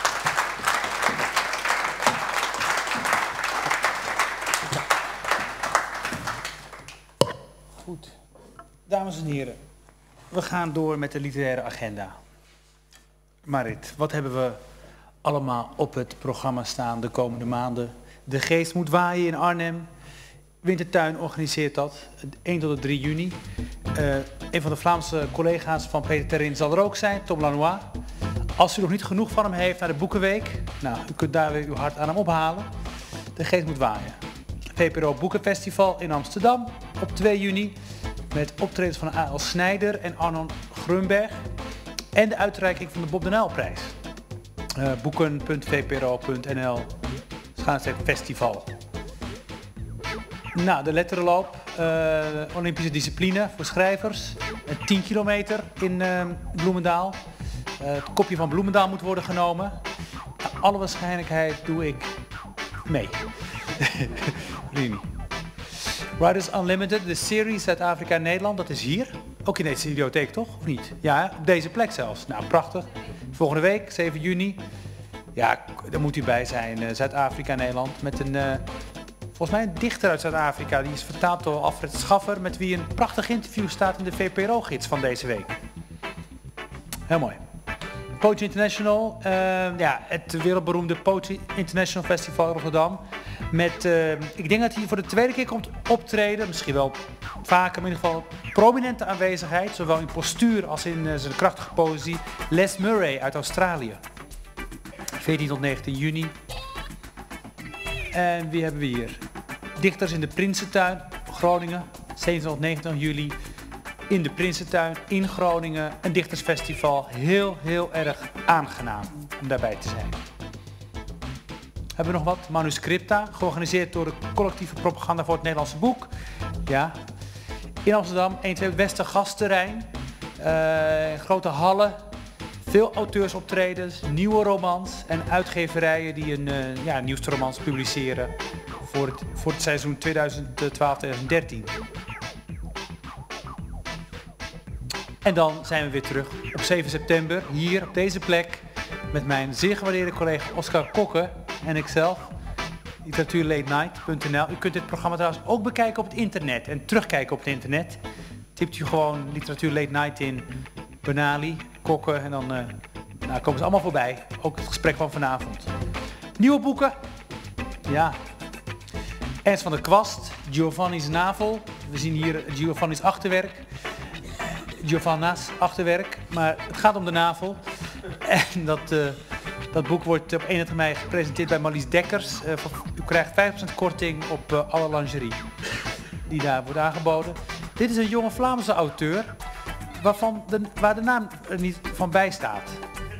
Goed. Dames en heren, we gaan door met de literaire agenda. Marit, wat hebben we allemaal op het programma staan de komende maanden? De Geest moet waaien in Arnhem. Wintertuin organiseert dat, 1 tot en 3 juni. Een van de Vlaamse collega's van Peter Terrin zal er ook zijn, Tom Lanois. Als u nog niet genoeg van hem heeft naar de Boekenweek, nou, u kunt daar weer uw hart aan hem ophalen. De Geest moet waaien. VPRO Boekenfestival in Amsterdam op 2 juni. Met optredens van A.L. Snijder en Arnon Grunberg. En de uitreiking van de Bob de Uyl-prijs. boeken.vpro.nl/festival. Nou, de letterenloop. Olympische discipline voor schrijvers. 10 kilometer in Bloemendaal. Het kopje van Bloemendaal moet worden genomen. Naar alle waarschijnlijkheid doe ik mee. Rini. Writers Unlimited, de serie Zuid-Afrika-Nederland, dat is hier. Ook in deze bibliotheek, toch? Of niet? Ja, op deze plek zelfs. Nou, prachtig. Volgende week, 7 juni. Ja, daar moet u bij zijn. Zuid-Afrika-Nederland met een, volgens mij een dichter uit Zuid-Afrika. Die is vertaald door Alfred Schaffer, met wie een prachtig interview staat in de VPRO-gids van deze week. Heel mooi. Poetry International, het wereldberoemde Poetry International Festival in Rotterdam. Met, ik denk dat hij voor de tweede keer komt optreden, misschien wel vaker, maar in ieder geval prominente aanwezigheid, zowel in postuur als in zijn krachtige poëzie. Les Murray uit Australië, 14 tot 19 juni. En wie hebben we hier? Dichters in de Prinsentuin, Groningen, 17 tot 19 juli. In de Prinsentuin, in Groningen, een dichtersfestival. Heel erg aangenaam om daarbij te zijn. hebben we nog wat. Manuscripta, georganiseerd door de collectieve propaganda voor het Nederlandse boek. Ja. In Amsterdam, 1, 2 Westen Gasterrein. Grote hallen. Veel auteursoptredens, nieuwe romans en uitgeverijen die nieuwste romans publiceren voor het seizoen 2012-2013. En dan zijn we weer terug op 7 september, hier op deze plek, met mijn zeer gewaardeerde collega Oscar Kokke en ikzelf, literatuurlatenight.nl. U kunt dit programma trouwens ook bekijken op het internet en terugkijken op het internet. Tipt u gewoon Literatuur Late Night in, Benali, Kokke en dan komen ze allemaal voorbij. Ook het gesprek van vanavond. Nieuwe boeken. Ja. Ernst van der Kwast, Giovanni's navel. We zien hier Giovanni's achterwerk. Giovanna's achterwerk. Maar het gaat om de navel. En dat boek wordt op 31 mei gepresenteerd bij Marlies Dekkers. U krijgt 5% korting op alle lingerie die daar wordt aangeboden. Dit is een jonge Vlaamse auteur waar de naam er niet van bij staat.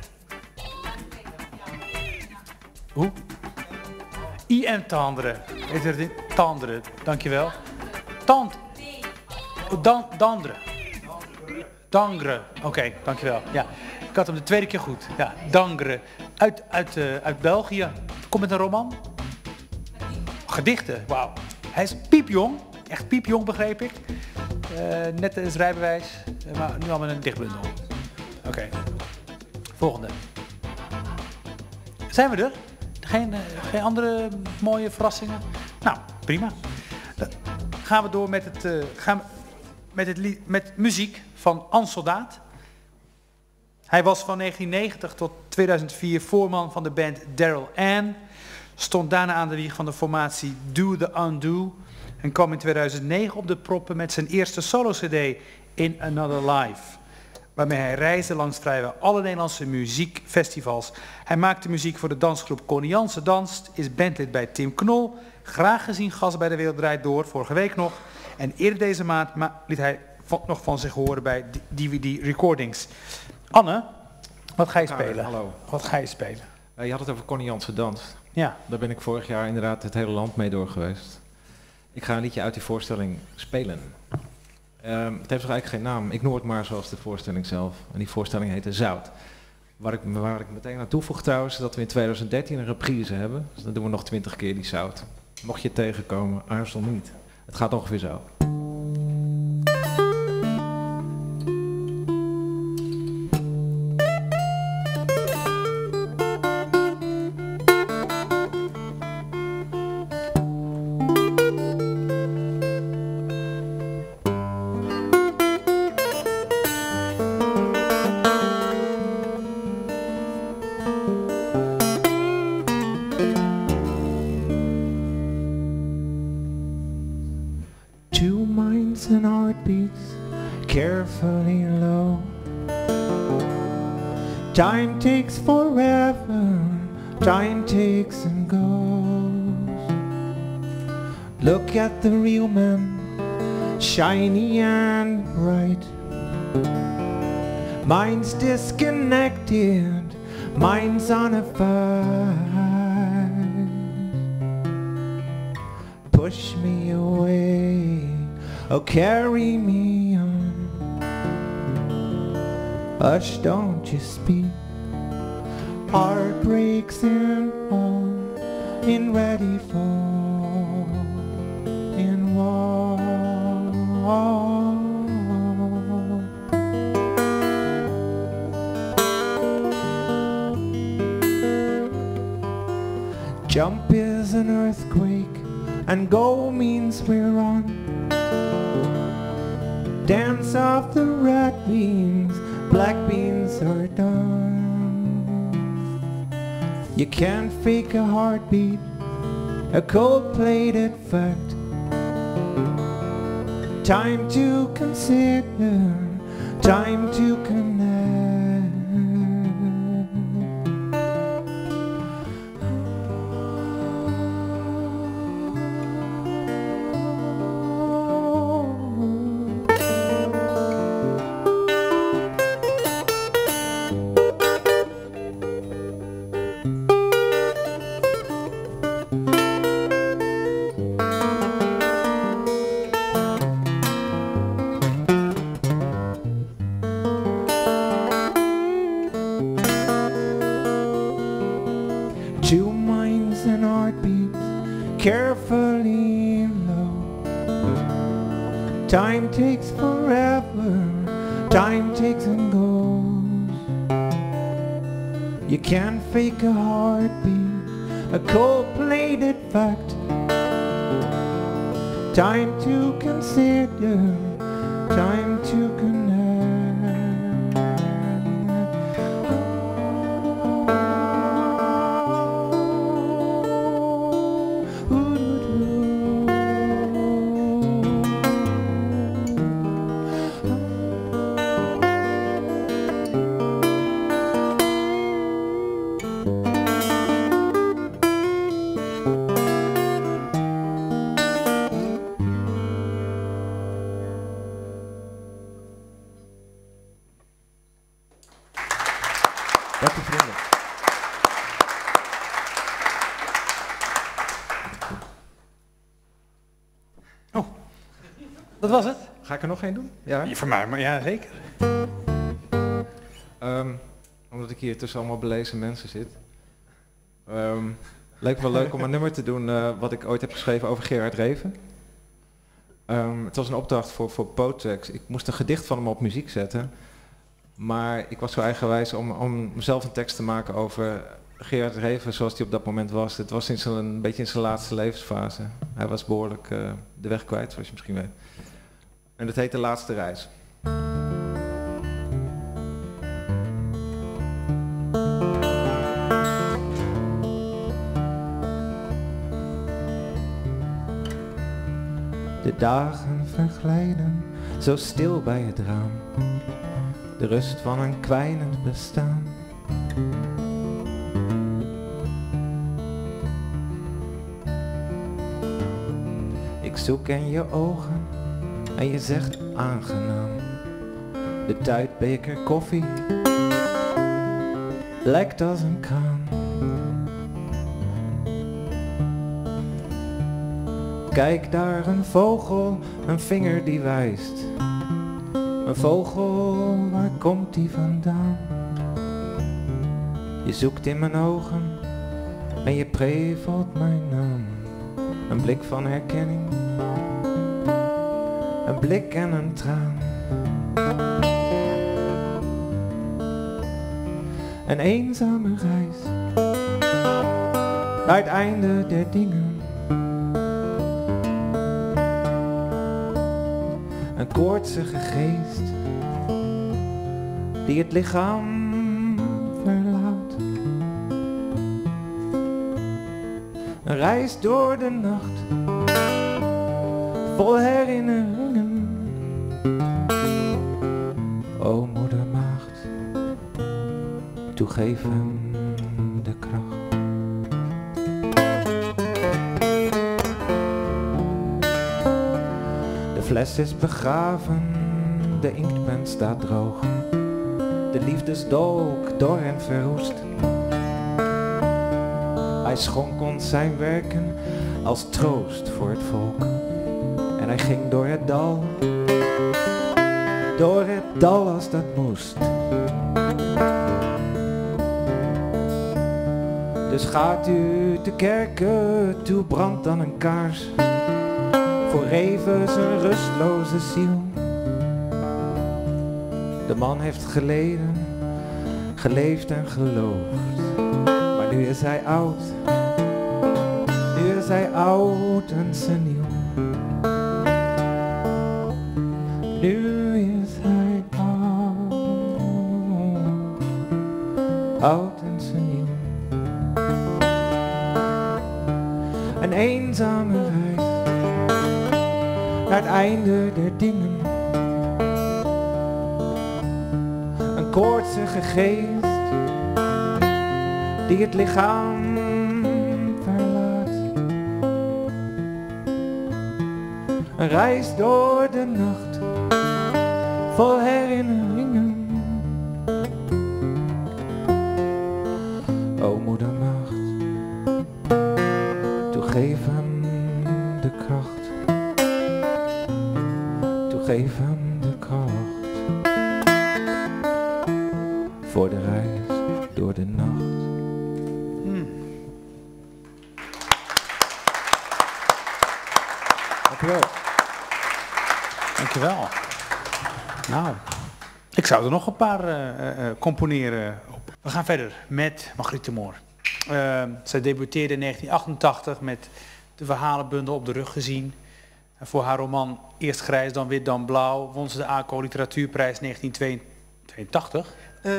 Hoe? I.M. Tandre. Tandre, dankjewel. Dandre. Dangre. Oké, dankjewel. Ja, ik had hem de tweede keer goed. Ja, Dangre. Uit België. Komt met een roman? Gedichten, wauw. Hij is piepjong. Echt piepjong, begreep ik. Net is rijbewijs, maar nu al met een dichtbundel. Oké. Volgende. Zijn we er? Geen andere mooie verrassingen? Nou, prima. Dan gaan we door met muziek van An Soldaat. Hij was van 1990 tot 2004 voorman van de band Daryl Ann. Stond daarna aan de wieg van de formatie Do the Undo. En kwam in 2009 op de proppen met zijn eerste solo-cd In Another Life. Waarmee hij reisde langs vrijwel alle Nederlandse muziekfestivals. Hij maakte muziek voor de dansgroep Connie Jansen Danst, is bandlid bij Tim Knol, graag gezien gast bij De Wereld Draait Door, vorige week nog. En eerder deze maand liet hij nog van zich horen bij DVD Recordings. Anne, wat ga je spelen? Hallo. Wat ga je spelen? Je had het over Connie Jansen Danst. Ja. Daar ben ik vorig jaar inderdaad het hele land mee door geweest. Ik ga een liedje uit die voorstelling spelen. Het heeft toch eigenlijk geen naam. Ik noem het maar zoals de voorstelling zelf. En die voorstelling heette Zout. Waar ik meteen aan toevoeg trouwens, dat we in 2013 een reprise hebben. Dus dan doen we nog 20 keer die Zout. Mocht je het tegenkomen, aarzel niet. Het gaat ongeveer zo. Time takes forever, time takes and goes. Look at the real man, shiny and bright. Mine's disconnected, mine's on a fight. Push me away, oh carry me on. Hush, don't you speak. Heart breaks in on, in ready for, in war. Jump is an earthquake, and go means we're on. Dance off the red beans, black beans are done. You can't fake a heartbeat, a cold-plated fact. Time to consider, time to connect. carefully low. Time takes forever, time takes and goes. You can't fake a heartbeat, a cold-plated fact. Time to consider, time to connect. Dat was het? Ga ik er nog één doen? Ja. Ja, voor mij, maar ja, zeker. Omdat ik hier tussen allemaal belezen mensen zit. Leek wel leuk om een nummer te doen wat ik ooit heb geschreven over Gerard Reven. Het was een opdracht voor Poetrex. Ik moest een gedicht van hem op muziek zetten. Maar ik was zo eigenwijs om mezelf een tekst te maken over Gerard Reven zoals hij op dat moment was. Het was een beetje in zijn laatste levensfase. Hij was behoorlijk de weg kwijt, zoals je misschien weet. En dat heet De Laatste Reis. De dagen verglijden, zo stil bij het raam. De rust van een kwijnend bestaan. Ik zoek in je ogen en je zegt aangenaam. De tuitbeker koffie lekt als een kraan. Kijk daar, een vogel, een vinger die wijst. Een vogel, waar komt die vandaan? Je zoekt in mijn ogen en je prevelt mijn naam. Een blik van herkenning, een blik en een traan. Een eenzame reis naar het einde der dingen. Een koortsige geest die het lichaam verlaat. Een reis door de nacht, vol herinneringen. O moedermaagd, toegeef hem de kracht. De fles is begraven, de inktpen staat droog. De liefdesdolk door en verroest. Hij schonk ons zijn werken als troost voor het volk. En hij ging door het dal als dat moest. Dus gaat u te kerken toe, brandt dan een kaars. Voor even zijn rustloze ziel. De man heeft geleden, geleefd en geloofd. Maar nu is hij oud. Nu is hij oud en seniel. Nu is hij oud en seniel. Een eenzame reis naar het einde der dingen. Een koortsige geest die het lichaam verlaat. Een reis door de nacht, vol herinneringen. O moedermaagd, toegeef hem de kracht. Toegeef hem de kracht. Voor de reis door de nacht. Dankjewel. Dankjewel. Nou, ik zou er nog een paar componeren. We gaan verder met Margriet de Moor. Zij debuteerde in 1988 met de verhalenbundel Op de rug gezien. Voor haar roman Eerst grijs, dan wit, dan blauw won ze de ACO Literatuurprijs 1982.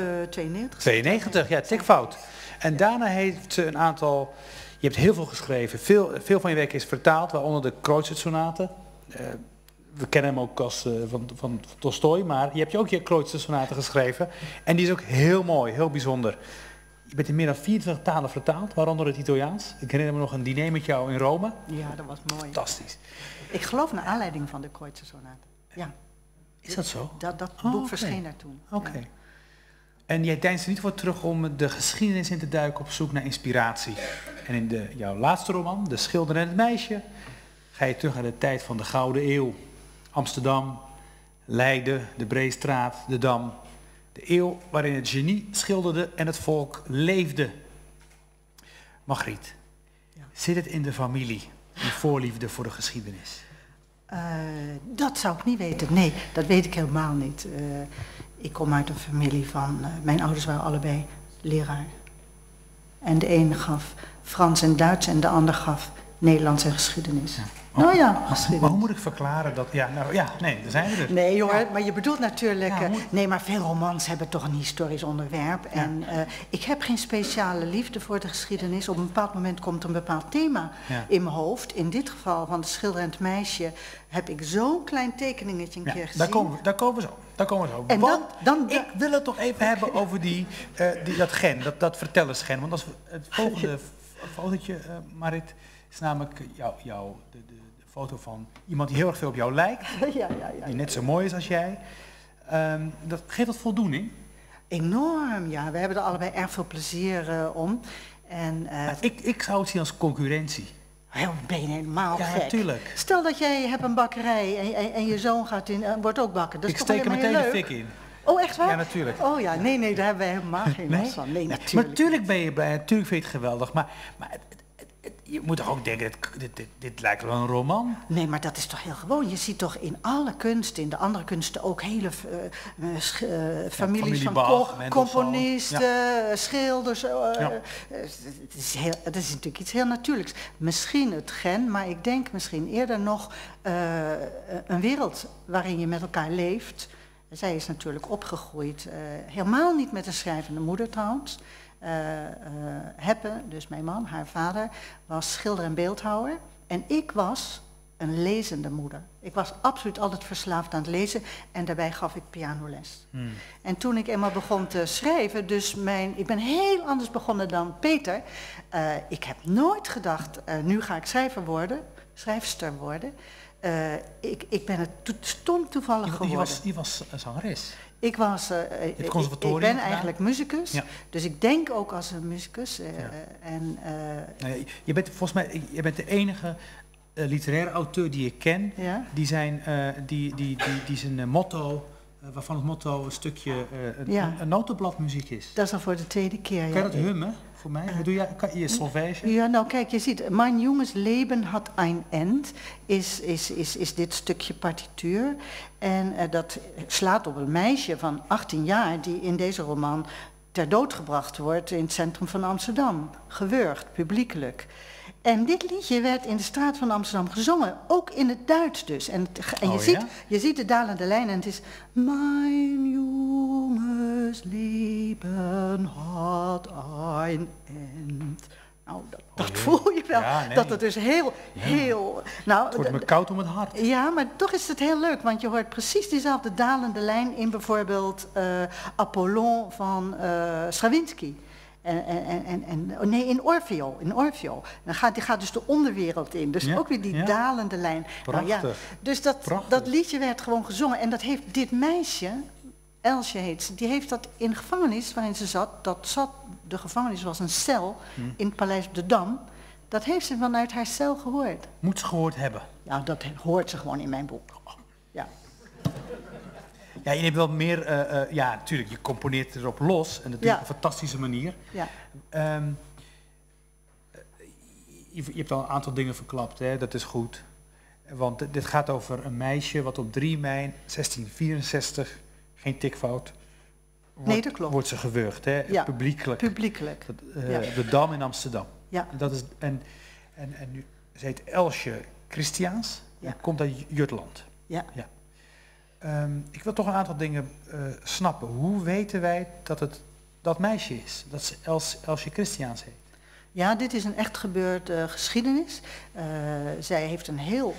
92, ja, tikfout. En daarna heeft ze een aantal... Je hebt heel veel geschreven. Veel van je werk is vertaald, waaronder de Kreutzer-sonaten. We kennen hem ook als van Tolstoj, maar je hebt ook je Kreutzer-sonaten geschreven. En die is ook heel mooi, heel bijzonder. Je bent in meer dan 24 talen vertaald, waaronder het Italiaans. Ik herinner me nog een diner met jou in Rome. Ja, dat was mooi. Fantastisch. Ik geloof naar aanleiding van de Kreutzer-sonaten. Ja. Is dat zo? Dat boek verscheen daar toen. Oké. Ja. En jij deinst er niet voor terug om de geschiedenis in te duiken op zoek naar inspiratie. En in jouw laatste roman, De Schilder en het Meisje, ga je terug naar de tijd van de Gouden Eeuw. Amsterdam, Leiden, de Breestraat, de Dam. De eeuw waarin het genie schilderde en het volk leefde. Margriet, zit het in de familie, die voorliefde voor de geschiedenis? Dat zou ik niet weten. Nee, dat weet ik helemaal niet. Ik kom uit een familie van... mijn ouders waren allebei leraar. En de een gaf Frans en Duits en de ander gaf Nederlands en geschiedenis. Ja. Nou ja, geschiedenis. Maar hoe moet ik verklaren dat... nee, daar zijn we er. Nee hoor, maar je bedoelt natuurlijk... nee, maar veel romans hebben toch een historisch onderwerp. Ja. En ik heb geen speciale liefde voor de geschiedenis. Op een bepaald moment komt een bepaald thema in mijn hoofd. In dit geval van De Schilder en het Meisje heb ik zo'n klein tekeningetje een keer gezien. Daar komen we zo. En want ik wil het toch even hebben over dat gen, dat vertellersgen. Want als we het volgende fotootje, Marit, is namelijk de foto van iemand die heel erg veel op jou lijkt. Die net zo mooi is als jij. Geeft dat voldoening? Enorm, ja. We hebben er allebei erg veel plezier om. En, ik zou het zien als concurrentie. Ben je helemaal gek? Ja, natuurlijk. Stel dat jij hebt een bakkerij en je zoon wordt ook bakker. Dat is ik steek er meteen de fik in. Oh, echt waar? Ja, natuurlijk. Oh ja, nee, daar hebben wij helemaal geen last van. Nee, natuurlijk. Maar natuurlijk ben je blij, natuurlijk vind je het geweldig. Maar je moet toch ook denken, dit lijkt wel een roman? Nee, maar dat is toch heel gewoon. Je ziet toch in alle kunsten, in de andere kunsten ook hele families van componisten, schilders. Het is natuurlijk iets heel natuurlijks. Misschien het gen, maar ik denk misschien eerder nog een wereld waarin je met elkaar leeft. Zij is natuurlijk opgegroeid, helemaal niet met een schrijvende moeder trouwens. Heppe, dus mijn man, haar vader, was schilder en beeldhouwer. En ik was een lezende moeder. Ik was absoluut altijd verslaafd aan het lezen en daarbij gaf ik pianoles. En toen ik eenmaal begon te schrijven, ik ben heel anders begonnen dan Peter. Ik heb nooit gedacht, nu ga ik schrijfster worden. Ik ben het toevallig geworden. Je was zangeres. Ik ben eigenlijk muzikus, dus ik denk ook als een muzikus. Je bent volgens mij de enige literaire auteur die ik ken, die zijn motto, waarvan het motto een stukje een notebladmuziek is. Dat is al voor de tweede keer. Kan je dat hummen voor mij? Doe jij je solfège? Ja, nou kijk, je ziet, Mein junges Leben hat ein End, is dit stukje partituur. En dat slaat op een meisje van 18 jaar die in deze roman ter dood gebracht wordt in het centrum van Amsterdam. Gewurgd, publiekelijk. En dit liedje werd in de straat van Amsterdam gezongen, ook in het Duits dus. En je ziet de dalende lijn en het is... Mein junges Leben hat ein End. Nou, dat voel je wel. Ja, nee. Dat het dus heel... Nou, het wordt me koud om het hart. Ja, maar toch is het heel leuk, want je hoort precies diezelfde dalende lijn in bijvoorbeeld Apollon van Stravinsky. In Orfeo. Die gaat dus de onderwereld in. Dus ook weer die dalende lijn. Prachtig. Nou ja, dus dat liedje werd gewoon gezongen. En dat heeft dit meisje, Elsje heet ze, die heeft dat in de gevangenis waarin ze zat. De gevangenis was een cel in het Paleis op de Dam. Dat heeft ze vanuit haar cel gehoord. Moet ze gehoord hebben? Ja, dat hoort ze gewoon in mijn boek. Ja. Ja, je hebt wel meer, natuurlijk, je componeert erop los en dat doe je op een fantastische manier. Ja. Je hebt al een aantal dingen verklapt, hè? Dat is goed. Want dit gaat over een meisje wat op 3 mei 1664, geen tikfout, Nee, dat klopt. wordt ze gewurgd, hè? Ja, Publiekelijk. publiekelijk. Ja. De Dam in Amsterdam. Ja. En nu, ze heet Elsje Christiaans Ja. en komt uit Jutland. Ja. Ik wil toch een aantal dingen snappen. Hoe weten wij dat het dat meisje is, dat ze Elsje Christiaans heet? Ja, dit is een echt gebeurde geschiedenis. Zij heeft een heel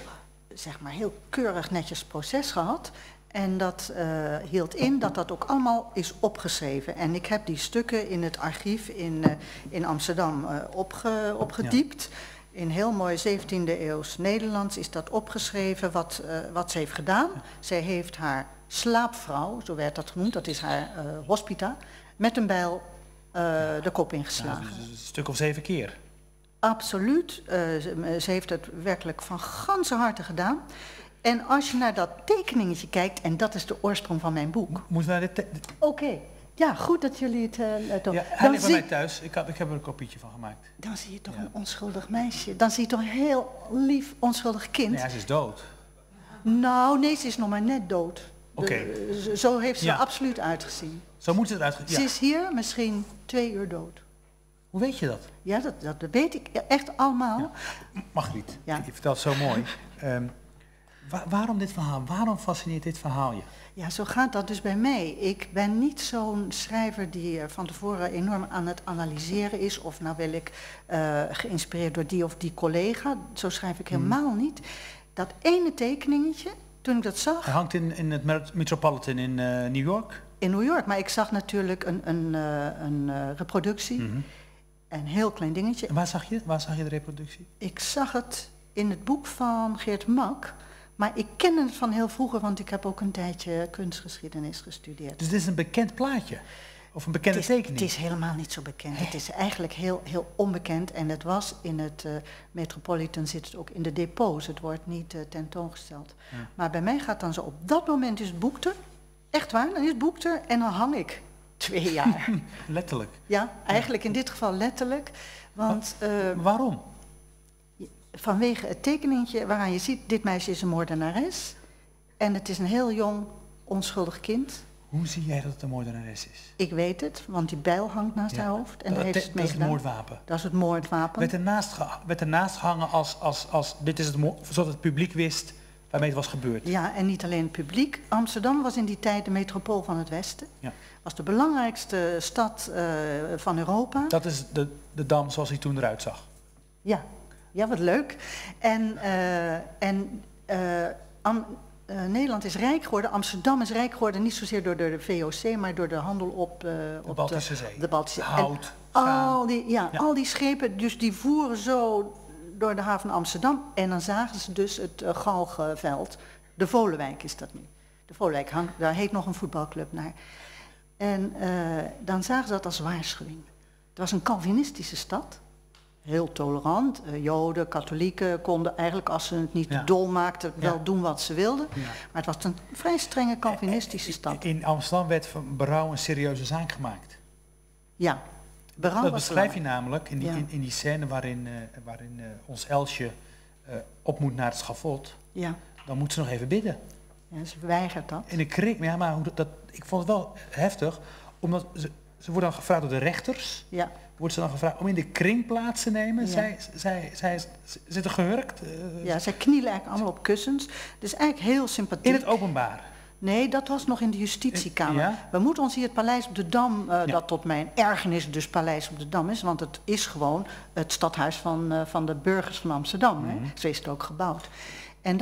keurig netjes proces gehad. En dat hield in dat dat ook allemaal is opgeschreven. En ik heb die stukken in het archief in Amsterdam opgediept. In heel mooi 17e eeuws Nederlands is dat opgeschreven wat ze heeft gedaan. Zij heeft haar slaapvrouw, zo werd dat genoemd, dat is haar hospita, met een bijl de kop ingeslagen. Dus een stuk of 7 keer. Absoluut. Ze heeft het werkelijk van ganse harte gedaan. En als je naar dat tekeningetje kijkt, en dat is de oorsprong van mijn boek. Moeten we naar dit... Oké. Ja, goed dat jullie het doen. Ja, hij ligt bij mij thuis. Ik heb er een kopietje van gemaakt. Dan zie je toch een onschuldig meisje. Dan zie je toch een heel lief, onschuldig kind. Nee, ze is dood. Nou, nee, ze is nog maar net dood. Oké. Zo heeft ze Ja. er absoluut uitgezien. Zo moet ze eruit gaan. Ze is hier misschien 2 uur dood. Hoe weet je dat? Ja, dat weet ik echt allemaal. Ja. Margriet, Ja. je vertelt zo mooi. Waarom dit verhaal? Waarom fascineert dit verhaal je? Ja, zo gaat dat dus bij mij. Ik ben niet zo'n schrijver die van tevoren enorm aan het analyseren is. Of nou wil ik geïnspireerd door die of die collega. Zo schrijf ik helemaal niet. Dat ene tekeningetje, toen ik dat zag... Hij hangt in het Metropolitan in New York. In New York, maar ik zag natuurlijk een reproductie. Een heel klein dingetje. En waar zag je de reproductie? Ik zag het in het boek van Geert Mak. Maar ik ken het van heel vroeger, want ik heb ook een tijdje kunstgeschiedenis gestudeerd. Dus dit is een bekend plaatje? Of een bekende tekening? Het is helemaal niet zo bekend. Het is eigenlijk heel, heel onbekend. En het was in het Metropolitan, zit het ook in de depots. Het wordt niet tentoongesteld. Ja. Maar bij mij gaat dan zo, op dat moment is het boek er. Echt waar, dan is het boek er en dan hang ik 2 jaar. Letterlijk? Ja, eigenlijk in dit geval letterlijk. Want, waarom? Vanwege het tekeningetje waaraan je ziet, dit meisje is een moordenares. En het is een heel jong, onschuldig kind. Hoe zie jij dat het een moordenares is? Ik weet het, want die bijl hangt naast haar hoofd. En daar heeft het mee gedaan. Dat is het moordwapen? Dat is het moordwapen. Werd ernaast gehangen als dit is het zodat het publiek wist waarmee het was gebeurd? Ja, en niet alleen het publiek. Amsterdam was in die tijd de metropool van het Westen. Ja. Was de belangrijkste stad van Europa. Dat is de Dam zoals hij toen eruit zag? Ja. Ja, wat leuk. Nederland is rijk geworden, Amsterdam is rijk geworden, niet zozeer door de VOC, maar door de handel op de Baltische Zee. De Baltische Hout, al die schepen, dus die voeren zo door de haven Amsterdam. En dan zagen ze dus het galgenveld. De Volenwijk is dat nu. De Volenwijk hangt, daar heet nog een voetbalclub naar. En dan zagen ze dat als waarschuwing. Het was een Calvinistische stad. Heel tolerant. Joden, katholieken konden eigenlijk, als ze het niet dol maakten, wel doen wat ze wilden. Ja. Maar het was een vrij strenge Calvinistische stad. In Amsterdam werd van berouw een serieuze zaak gemaakt. Ja, berouw dat was beschrijf je namelijk in die scène waarin ons Elsje op moet naar het schavot. Ja. Dan moet ze nog even bidden. Ja, ze weigert dat. In een kring, ja, maar ik vond het wel heftig, omdat ze wordt dan gevraagd door de rechters. Ja. Wordt ze dan gevraagd om in de kring plaats te nemen? Ja. Zij zit er gehurkt? Ja, zij knielen eigenlijk allemaal op kussens. Dus eigenlijk heel sympathiek. In het openbaar? Nee, dat was nog in de justitiekamer. Ja? We moeten ons hier het Paleis op de Dam, dat tot mijn ergernis dus Paleis op de Dam is, want het is gewoon het stadhuis van de burgers van Amsterdam. Hè? Zo is het ook gebouwd. En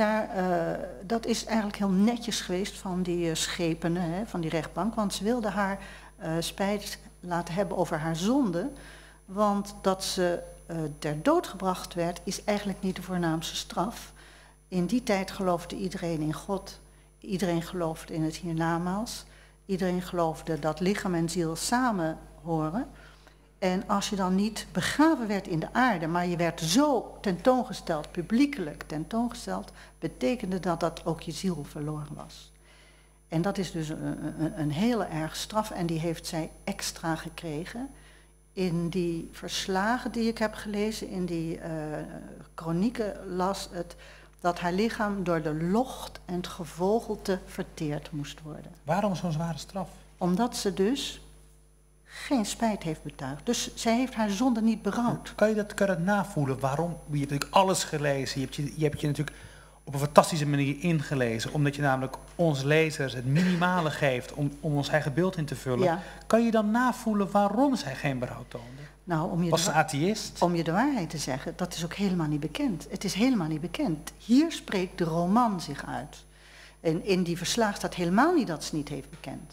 dat is eigenlijk heel netjes geweest van die schepenen, van die rechtbank, want ze wilden haar spijt laten hebben over haar zonde, want dat ze ter dood gebracht werd, is eigenlijk niet de voornaamste straf. In die tijd geloofde iedereen in God, iedereen geloofde in het hiernamaals, iedereen geloofde dat lichaam en ziel samen horen. En als je dan niet begraven werd in de aarde, maar je werd zo tentoongesteld, publiekelijk tentoongesteld, betekende dat ook je ziel verloren was. En dat is dus een hele erg straf en die heeft zij extra gekregen. In die verslagen die ik heb gelezen, in die kronieken las het dat haar lichaam door de locht en het gevogelte verteerd moest worden. Waarom zo'n zware straf? Omdat ze dus geen spijt heeft betuigd. Dus zij heeft haar zonde niet berouwd. Kan je dat navoelen? Waarom? Je hebt natuurlijk alles gelezen. Je hebt je natuurlijk op een fantastische manier ingelezen. Omdat je namelijk ons lezers het minimale geeft om ons eigen beeld in te vullen. Ja. Kan je dan navoelen waarom zij geen berouw toonde? Nou, Was ze atheïst? om je de waarheid te zeggen, dat is ook helemaal niet bekend. Het is helemaal niet bekend. Hier spreekt de roman zich uit. En in die verslag staat helemaal niet dat ze niet heeft bekend.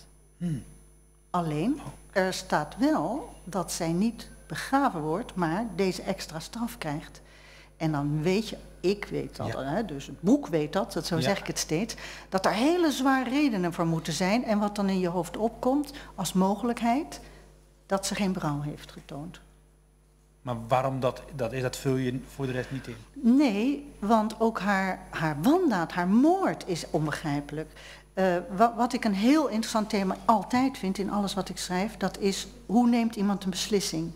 Alleen, er staat wel dat zij niet begraven wordt, maar deze extra straf krijgt. En dan weet je, ik weet dat, hè, dus het boek weet dat zo zeg ik het steeds, dat er hele zware redenen voor moeten zijn. En wat dan in je hoofd opkomt als mogelijkheid, dat ze geen berouw heeft getoond. Maar waarom dat is, dat vul je voor de rest niet in? Nee, want ook haar wandaad, haar moord is onbegrijpelijk. Wat ik een heel interessant thema altijd vind in alles wat ik schrijf, dat is hoe neemt iemand een beslissing?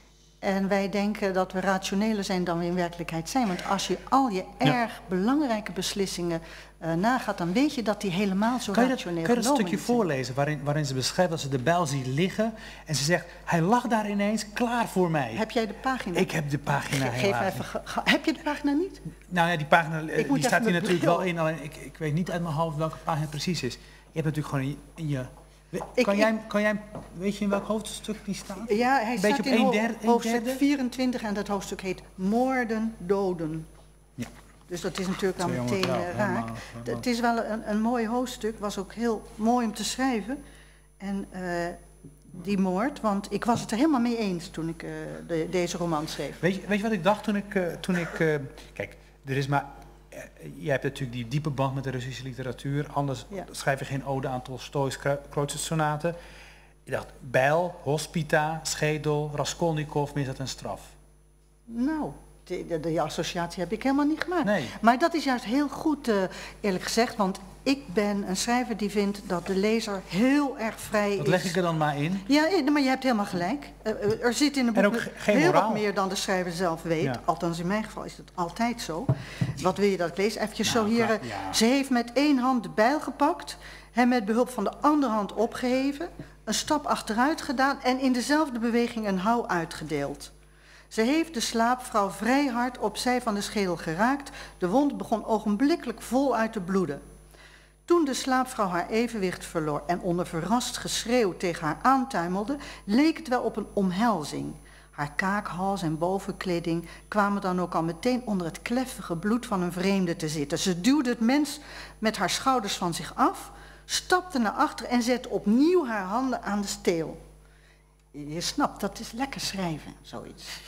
En wij denken dat we rationeler zijn dan we in werkelijkheid zijn. Want als je al je erg belangrijke beslissingen nagaat, dan weet je dat die helemaal zo rationeel genomen zijn. Kan je dat stukje voorlezen waarin ze beschrijft dat ze de bijl ziet liggen en ze zegt, hij lag daar ineens klaar voor mij. Heb jij de pagina? Ik heb de pagina helaas niet. Heb je de pagina niet? Nou ja, die pagina die staat hier natuurlijk bril. wel in, alleen ik weet niet uit mijn hoofd welke pagina het precies is. Je hebt natuurlijk gewoon in je... Kan jij, weet je in welk hoofdstuk die staat? Ja, hij Beetje staat op in hoofdstuk derde? 24 en dat hoofdstuk heet Moorden, Doden. Ja. Dus dat is natuurlijk dan Zo meteen jongen, raak. helemaal. Het is wel een mooi hoofdstuk, was ook heel mooi om te schrijven. En die moord, want ik was het er helemaal mee eens toen ik deze roman schreef. Weet je wat ik dacht toen ik kijk, er is maar... jij hebt natuurlijk die diepe band met de Russische literatuur. Anders schrijf je geen ode aan Tolstoy's Kreutzer-sonaten. Ik dacht, bijl, hospita, schedel, Raskolnikov, misdaad en straf. Nou, die associatie heb ik helemaal niet gemaakt. Nee. Maar dat is juist heel goed, eerlijk gezegd. Want ik ben een schrijver die vindt dat de lezer heel erg vrij is. Dat leg ik er dan maar in. Ja, maar je hebt helemaal gelijk. Er zit in een boek En ook geen heel moraal. wat meer dan de schrijver zelf weet. Ja. Althans, in mijn geval is het altijd zo. Wat wil je dat ik lees? Eventjes Nou, zo hier. klaar, ja. Ze heeft met één hand de bijl gepakt, hem met behulp van de andere hand opgeheven, een stap achteruit gedaan en in dezelfde beweging een houw uitgedeeld. Ze heeft de slaapvrouw vrij hard opzij van de schedel geraakt. De wond begon ogenblikkelijk voluit te bloeden. Toen de slaapvrouw haar evenwicht verloor en onder verrast geschreeuw tegen haar aantuimelde, leek het wel op een omhelzing. Haar kaakhals en bovenkleding kwamen dan ook al meteen onder het kleffige bloed van een vreemde te zitten. Ze duwde het mens met haar schouders van zich af, stapte naar achter en zette opnieuw haar handen aan de steel. Je snapt, dat is lekker schrijven, zoiets.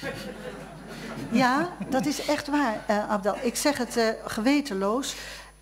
Ja, dat is echt waar, Abdel. Ik zeg het gewetenloos.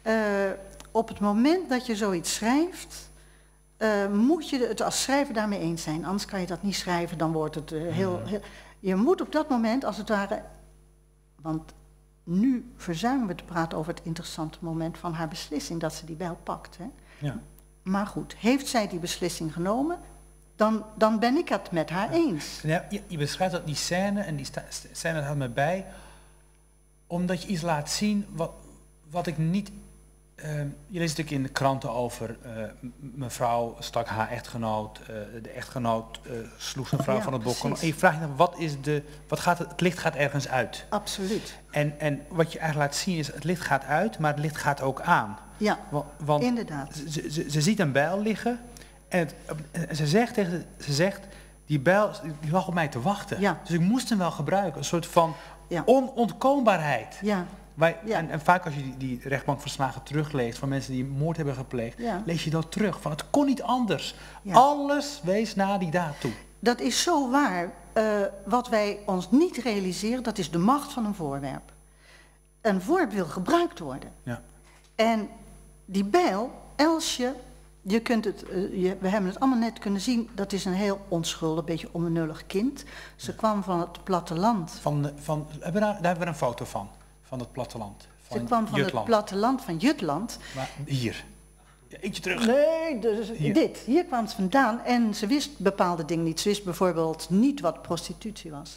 Op het moment dat je zoiets schrijft, moet je het als schrijver daarmee eens zijn. Anders kan je dat niet schrijven, dan wordt het heel... Je moet op dat moment, als het ware... Want nu verzuimen we te praten over het interessante moment van haar beslissing, dat ze die bijl pakt. Hè? Ja. Maar goed, heeft zij die beslissing genomen, dan ben ik het met haar eens. Ja, je beschrijft dat die scène, en die scène had me bij, omdat je iets laat zien wat ik niet... je leest natuurlijk in de kranten over mevrouw stak haar echtgenoot, de echtgenoot sloeg zijn vrouw Ja, van het balkon. precies. En je vraagt je af, het licht gaat ergens uit. Absoluut. En wat je eigenlijk laat zien is, het licht gaat uit, maar het licht gaat ook aan. Ja, Want inderdaad. ze ziet een bijl liggen en ze zegt, die bijl die lag op mij te wachten. Ja. Dus ik moest hem wel gebruiken, een soort van Ja. onontkoombaarheid. Ja, Ja. En vaak als je die rechtbankverslagen terugleest van mensen die moord hebben gepleegd, Ja. lees je dat terug. Van het kon niet anders. Ja. Alles wees naar die daad toe. dat is zo waar. Wat wij ons niet realiseren, dat is de macht van een voorwerp. Een voorwerp wil gebruikt worden. Ja. En die bijl, Elsje, je kunt het, we hebben het allemaal net kunnen zien, dat is een heel onschuldig, beetje onbenullig kind. Ze kwam van het platteland. Daar hebben we een foto van het platteland. Ze kwam van Jutland. het platteland van Jutland. Maar hier. Ja, eentje terug. Nee, dus Hier. hier kwam ze vandaan en ze wist bepaalde dingen niet. Ze wist bijvoorbeeld niet wat prostitutie was.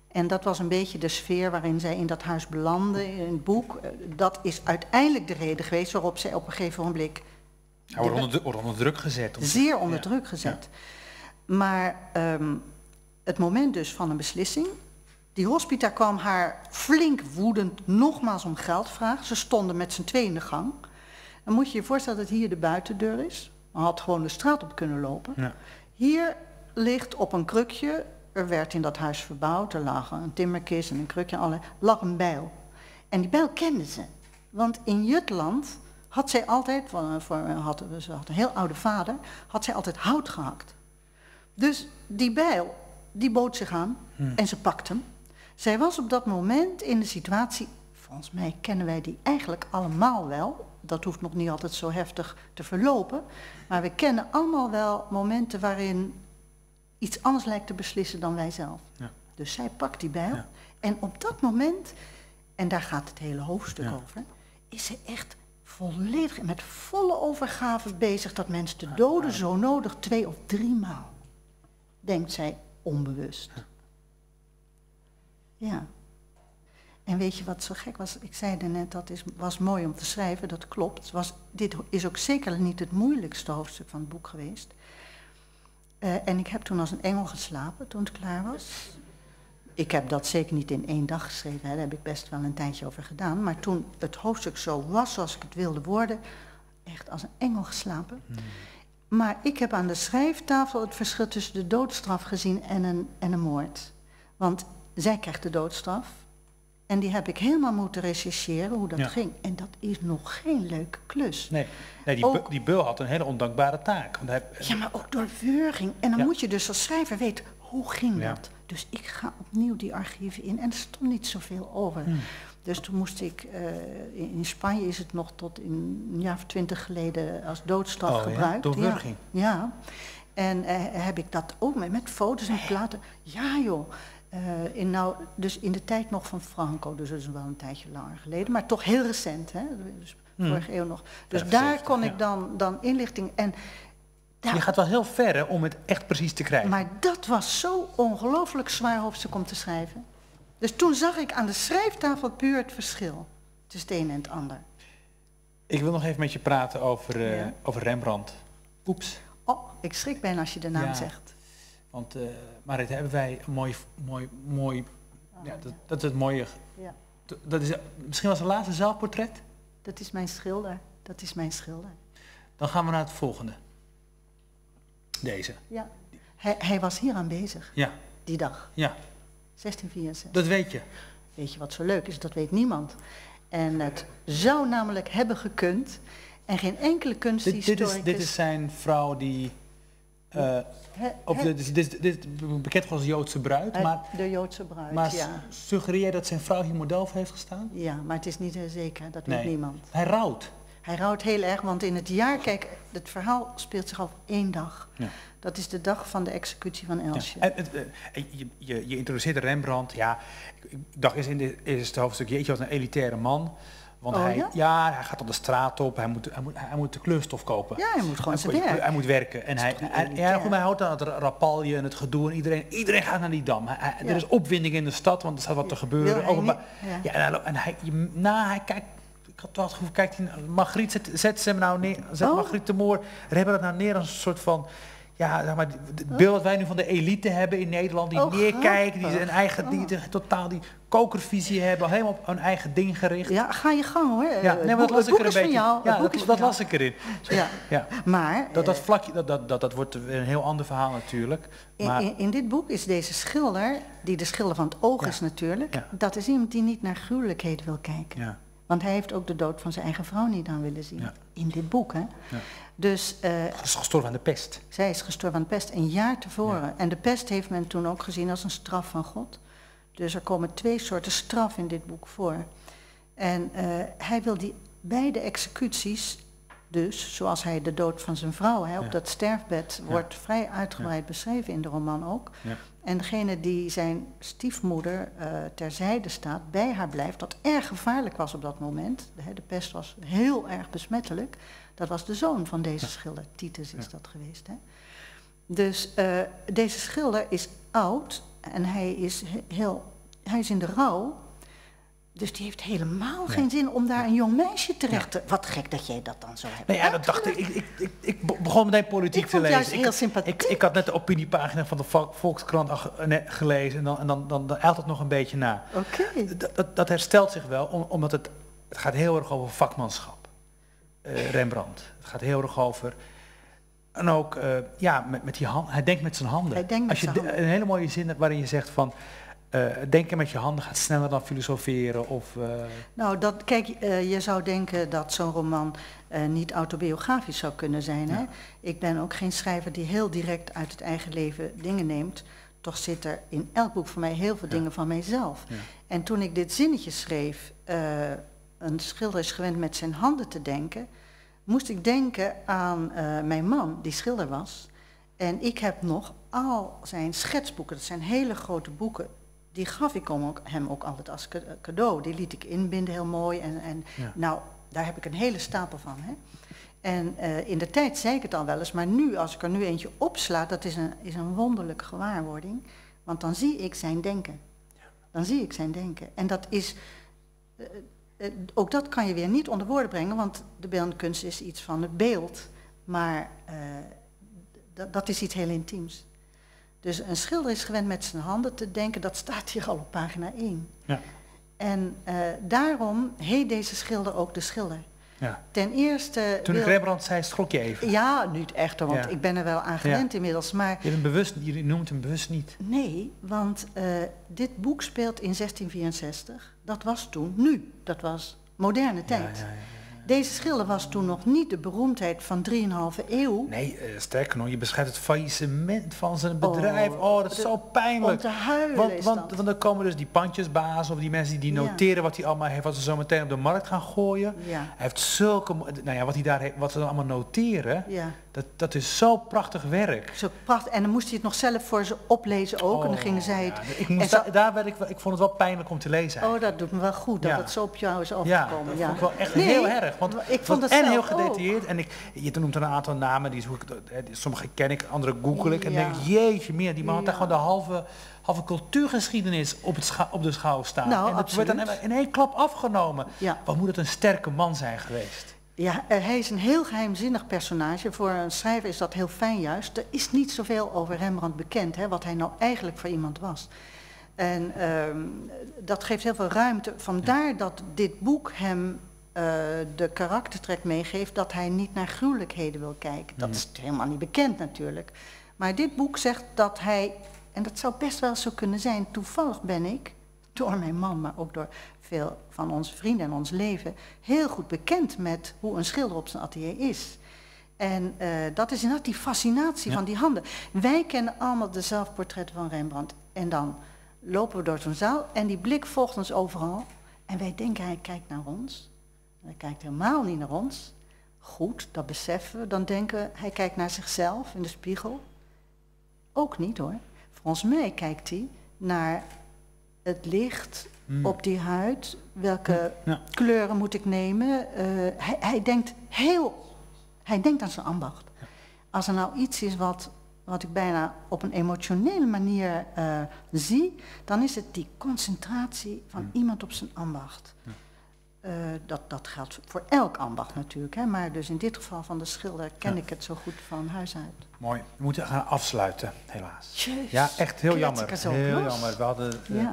En dat was een beetje de sfeer waarin zij in dat huis belandde in het boek. Dat is uiteindelijk de reden geweest waarop zij op een gegeven moment... Hij wordt onder druk gezet. Zeer onder druk gezet. Ja. Maar het moment dus van een beslissing... Die hospita kwam haar flink woedend nogmaals om geld vragen. Ze stonden met z'n tweeën in de gang. Dan moet je je voorstellen dat hier de buitendeur is. Maar had gewoon de straat op kunnen lopen. Ja. Hier ligt op een krukje... Er werd in dat huis verbouwd, er lag een timmerkist en een krukje, lag een bijl. En die bijl kende ze. Want in Jutland had zij altijd, ze had een heel oude vader, had zij altijd hout gehakt. Dus die bijl, die bood zich aan en ze pakte hem. Zij was op dat moment in de situatie, volgens mij kennen wij die eigenlijk allemaal wel. Dat hoeft nog niet altijd zo heftig te verlopen. Maar we kennen allemaal wel momenten waarin... iets anders lijkt te beslissen dan wij zelf. Ja. Dus zij pakt die bijl. Ja. En op dat moment, en daar gaat het hele hoofdstuk over... is ze echt volledig met volle overgave bezig... dat mensen te doden zo nodig 2 of 3 maal. Denkt zij onbewust. Ja. En weet je wat zo gek was? Ik zei net, dat was mooi om te schrijven, dat klopt. Dit is ook zeker niet het moeilijkste hoofdstuk van het boek geweest... en ik heb toen als een engel geslapen toen het klaar was. Ik heb dat zeker niet in 1 dag geschreven, daar heb ik best wel een tijdje over gedaan. Maar toen het hoofdstuk zo was zoals ik het wilde worden, echt als een engel geslapen. Maar ik heb aan de schrijftafel het verschil tussen de doodstraf gezien en een moord. Want zij krijgt de doodstraf en die heb ik helemaal moeten rechercheren hoe dat ging. En dat is nog geen leuke klus. Nee, die beul had een hele ondankbare taak. Want ja, maar ook door wurging. En dan moet je dus als schrijver weten, hoe ging dat? Dus ik ga opnieuw die archieven in en er stond niet zoveel over. Dus toen moest ik, in Spanje is het nog tot een jaar of 20 geleden als doodstraf gebruikt. Door wurging? Ja. En heb ik dat ook met foto's en platen. Ja joh. Dus in de tijd nog van Franco, dus dat is wel een tijdje langer geleden, maar toch heel recent, hè? Dus vorige eeuw nog. Dus daar kon ik dan inlichting en... Je gaat wel heel ver hè, om het echt precies te krijgen. Maar dat was zo ongelooflijk zwaar hoofdstuk om te schrijven. Dus toen zag ik aan de schrijftafel puur het verschil tussen het een en het ander. Ik wil nog even met je praten over Rembrandt. Oeps. Oh, ik schrik bijna als je de naam zegt. Want, Marit, hebben wij een mooi dat is het mooie. Ja. Dat is misschien was het laatste zelfportret? Dat is mijn schilder. Dan gaan we naar het volgende. Deze. Ja. Hij was hier aanwezig. Ja. Die dag. Ja. 1664. Dat weet je. Weet je wat zo leuk is? Dat weet niemand. En het zou namelijk hebben gekund. En geen enkele kunsthistoricus... Dit is zijn vrouw die... dit is bekend als Joodse bruid. Maar, de Joodse bruid, maar suggereer je dat zijn vrouw hier model voor heeft gestaan? Ja, maar het is niet zeker. Dat weet niemand. Hij rouwt. Hij rouwt heel erg, want in het jaar... Kijk, het verhaal speelt zich af op 1 dag. Ja. Dat is de dag van de executie van Elsje. Ja. Je introduceert Rembrandt. Ja, ik dacht eens in dit eerste hoofdstuk... Jeetje, wat een elitaire man. Want hij gaat op de straat op. Hij moet de kleurstof kopen. Ja, hij moet gewoon zijn werk. Hij moet werken. En hij houdt aan het rapalje en het gedoe. En iedereen gaat naar die dam. Er is opwinding in de stad, want er staat wat te gebeuren. Hij kijkt... Ik had wel het gevoel, kijkt hij, Margriet, zet ze hem nou neer, Margriet de Moor, hebben dat nou neer als een soort van, het beeld dat wij nu van de elite hebben in Nederland, die neerkijkt, die zijn eigen, die kokervisie hebben, helemaal op hun eigen ding gericht. Ja, ga je gang hoor. Ja, nee, maar dat las ik er een beetje. Ja, dat las ik erin. Ja. Maar dat vlakje, dat wordt een heel ander verhaal natuurlijk. Maar in dit boek is deze schilder, die de schilder van het oog is natuurlijk, dat is iemand die niet naar gruwelijkheden wil kijken. Ja. Want hij heeft ook de dood van zijn eigen vrouw niet aan willen zien. Ja. In dit boek, hè. Ja. Dus... Hij is gestorven aan de pest. Zij is gestorven aan de pest, een jaar tevoren. Ja. En de pest heeft men toen ook gezien als een straf van God. Dus er komen 2 soorten straf in dit boek voor. En hij wil die beide executies, dus zoals hij de dood van zijn vrouw, op dat sterfbed, wordt vrij uitgebreid beschreven in de roman ook. Ja. En degene die zijn stiefmoeder terzijde staat, bij haar blijft, dat erg gevaarlijk was op dat moment. De pest was heel erg besmettelijk. Dat was de zoon van deze schilder, Titus is dat geweest. Hè? Dus deze schilder is oud en hij is heel hij is in de rouw. Dus die heeft helemaal geen zin om daar een jong meisje terecht te... Wat gek dat jij dat dan zo hebt. Nou ja, dat dacht ik. Ik begon meteen politiek te lezen. Ik vond het juist heel sympathiek. Ik had net de opiniepagina van de Volkskrant gelezen en dan eilt het nog een beetje na. Oké. Dat herstelt zich wel, omdat het gaat heel erg over vakmanschap. Rembrandt. Het gaat heel erg over... En ook, met die hand. Hij denkt met zijn handen. Hij denkt met Als je zijn handen. een hele mooie zin hebt waarin je zegt van... denken met je handen gaat sneller dan filosoferen of... Nou, je zou denken dat zo'n roman niet autobiografisch zou kunnen zijn. Ja. Hè? Ik ben ook geen schrijver die heel direct uit het eigen leven dingen neemt. Toch zit er in elk boek voor mij heel veel dingen van mijzelf. Ja. En toen ik dit zinnetje schreef, een schilder is gewend met zijn handen te denken, moest ik denken aan mijn man, die schilder was. En ik heb nog al zijn schetsboeken, dat zijn hele grote boeken, die gaf ik hem ook altijd als cadeau. Die liet ik inbinden heel mooi. Nou, daar heb ik een hele stapel van. Hè? En in de tijd zei ik het al wel eens, maar nu, als ik er nu eentje opsla, dat is een wonderlijke gewaarwording. Want dan zie ik zijn denken. Dan zie ik zijn denken. En dat is... ook dat kan je weer niet onder woorden brengen, want de beeldende kunst is iets van het beeld. Maar dat is iets heel intiems. Dus een schilder is gewend met zijn handen te denken, dat staat hier al op pagina 1. Ja. En daarom heet deze schilder ook de schilder. Ja. Ten eerste... Toen ik Rembrandt zei, schrok je even. Ja, niet echt, want Ja. ik ben er wel aan gewend inmiddels. Maar Je noemt hem bewust niet. nee, want dit boek speelt in 1664. Dat was toen, nu. Dat was moderne tijd. Ja. Deze schilder was toen nog niet de beroemdheid van 3,5 eeuw. Nee, sterker nog, je beschrijft het faillissement van zijn bedrijf. Dat is zo pijnlijk. Om te huilen is dat. Want dan komen dus die pandjesbazen of die mensen die noteren wat hij allemaal heeft, wat ze zo meteen op de markt gaan gooien. Ja. Hij heeft zulke, wat ze dan allemaal noteren, Ja. dat is zo prachtig werk. Zo prachtig. En dan moest hij het nog zelf voor ze oplezen ook. En dan gingen zij het... Ik vond het wel pijnlijk om te lezen. Oh, dat doet me wel goed, dat Ja. het zo op jou is Ja, overgekomen. dat vond ik wel echt Nee, heel erg. Want ik vond het en zelf heel ook. gedetailleerd. En je noemt er een aantal namen, sommige ken ik, andere google ik. En Ja. denk ik, jeetje meer, die man had daar Ja. gewoon de halve cultuurgeschiedenis op de schouw staan. Nou, en dat werd dan absoluut. in één klap afgenomen. Ja. Wat moet het een sterke man zijn geweest? Ja, hij is een heel geheimzinnig personage. Voor een schrijver is dat heel fijn juist. Er is niet zoveel over Rembrandt bekend, hè, wat hij nou eigenlijk voor iemand was. En dat geeft heel veel ruimte. Vandaar dat dit boek hem de karaktertrek meegeeft dat hij niet naar gruwelijkheden wil kijken. Dat is helemaal niet bekend natuurlijk. Maar dit boek zegt dat hij, en dat zou best wel zo kunnen zijn, toevallig ben ik, door mijn man, maar ook door veel van onze vrienden en ons leven, heel goed bekend met hoe een schilder op zijn atelier is. En dat is inderdaad die fascinatie van die handen. Wij kennen allemaal de zelfportretten van Rembrandt. En dan lopen we door zo'n zaal en die blik volgt ons overal. En wij denken, hij kijkt naar ons. Hij kijkt helemaal niet naar ons. Goed, dat beseffen we. Dan denken we, hij kijkt naar zichzelf in de spiegel. Ook niet hoor. Volgens mij kijkt hij naar het licht op die huid. Welke kleuren moet ik nemen? Hij denkt aan zijn ambacht. Als er nou iets is wat ik bijna op een emotionele manier zie, dan is het die concentratie van iemand op zijn ambacht. Dat geldt voor elk ambacht natuurlijk, hè, maar dus in dit geval van de schilder ken ik het zo goed van huis uit. Mooi. We moeten gaan afsluiten, helaas. Jezus, Ja, echt heel klets ik jammer. er zo Heel los. jammer. We hadden... Ja.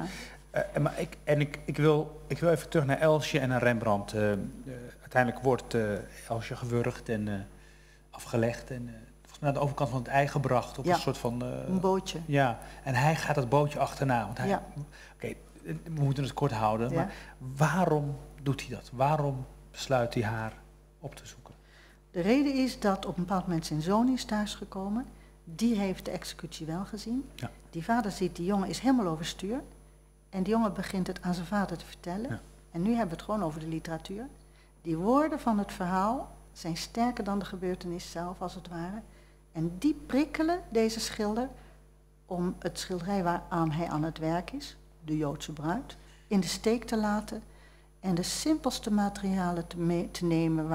Ik wil even terug naar Elsje en naar Rembrandt. Uiteindelijk wordt Elsje gewurgd en afgelegd en volgens mij naar de overkant van het ei gebracht op een soort van... een bootje. Ja, en hij gaat dat bootje achterna. Want hij, Oké, we moeten het kort houden, maar waarom doet hij dat? Waarom besluit hij haar op te zoeken? De reden is dat op een bepaald moment zijn zoon is thuisgekomen. Die heeft de executie wel gezien. Ja. Die vader ziet, die jongen is helemaal overstuur. En die jongen begint het aan zijn vader te vertellen. Ja. En nu hebben we het gewoon over de literatuur. Die woorden van het verhaal zijn sterker dan de gebeurtenis zelf, als het ware. En die prikkelen deze schilder om het schilderij waaraan hij aan het werk is, de Joodse bruid, in de steek te laten en de simpelste materialen te nemen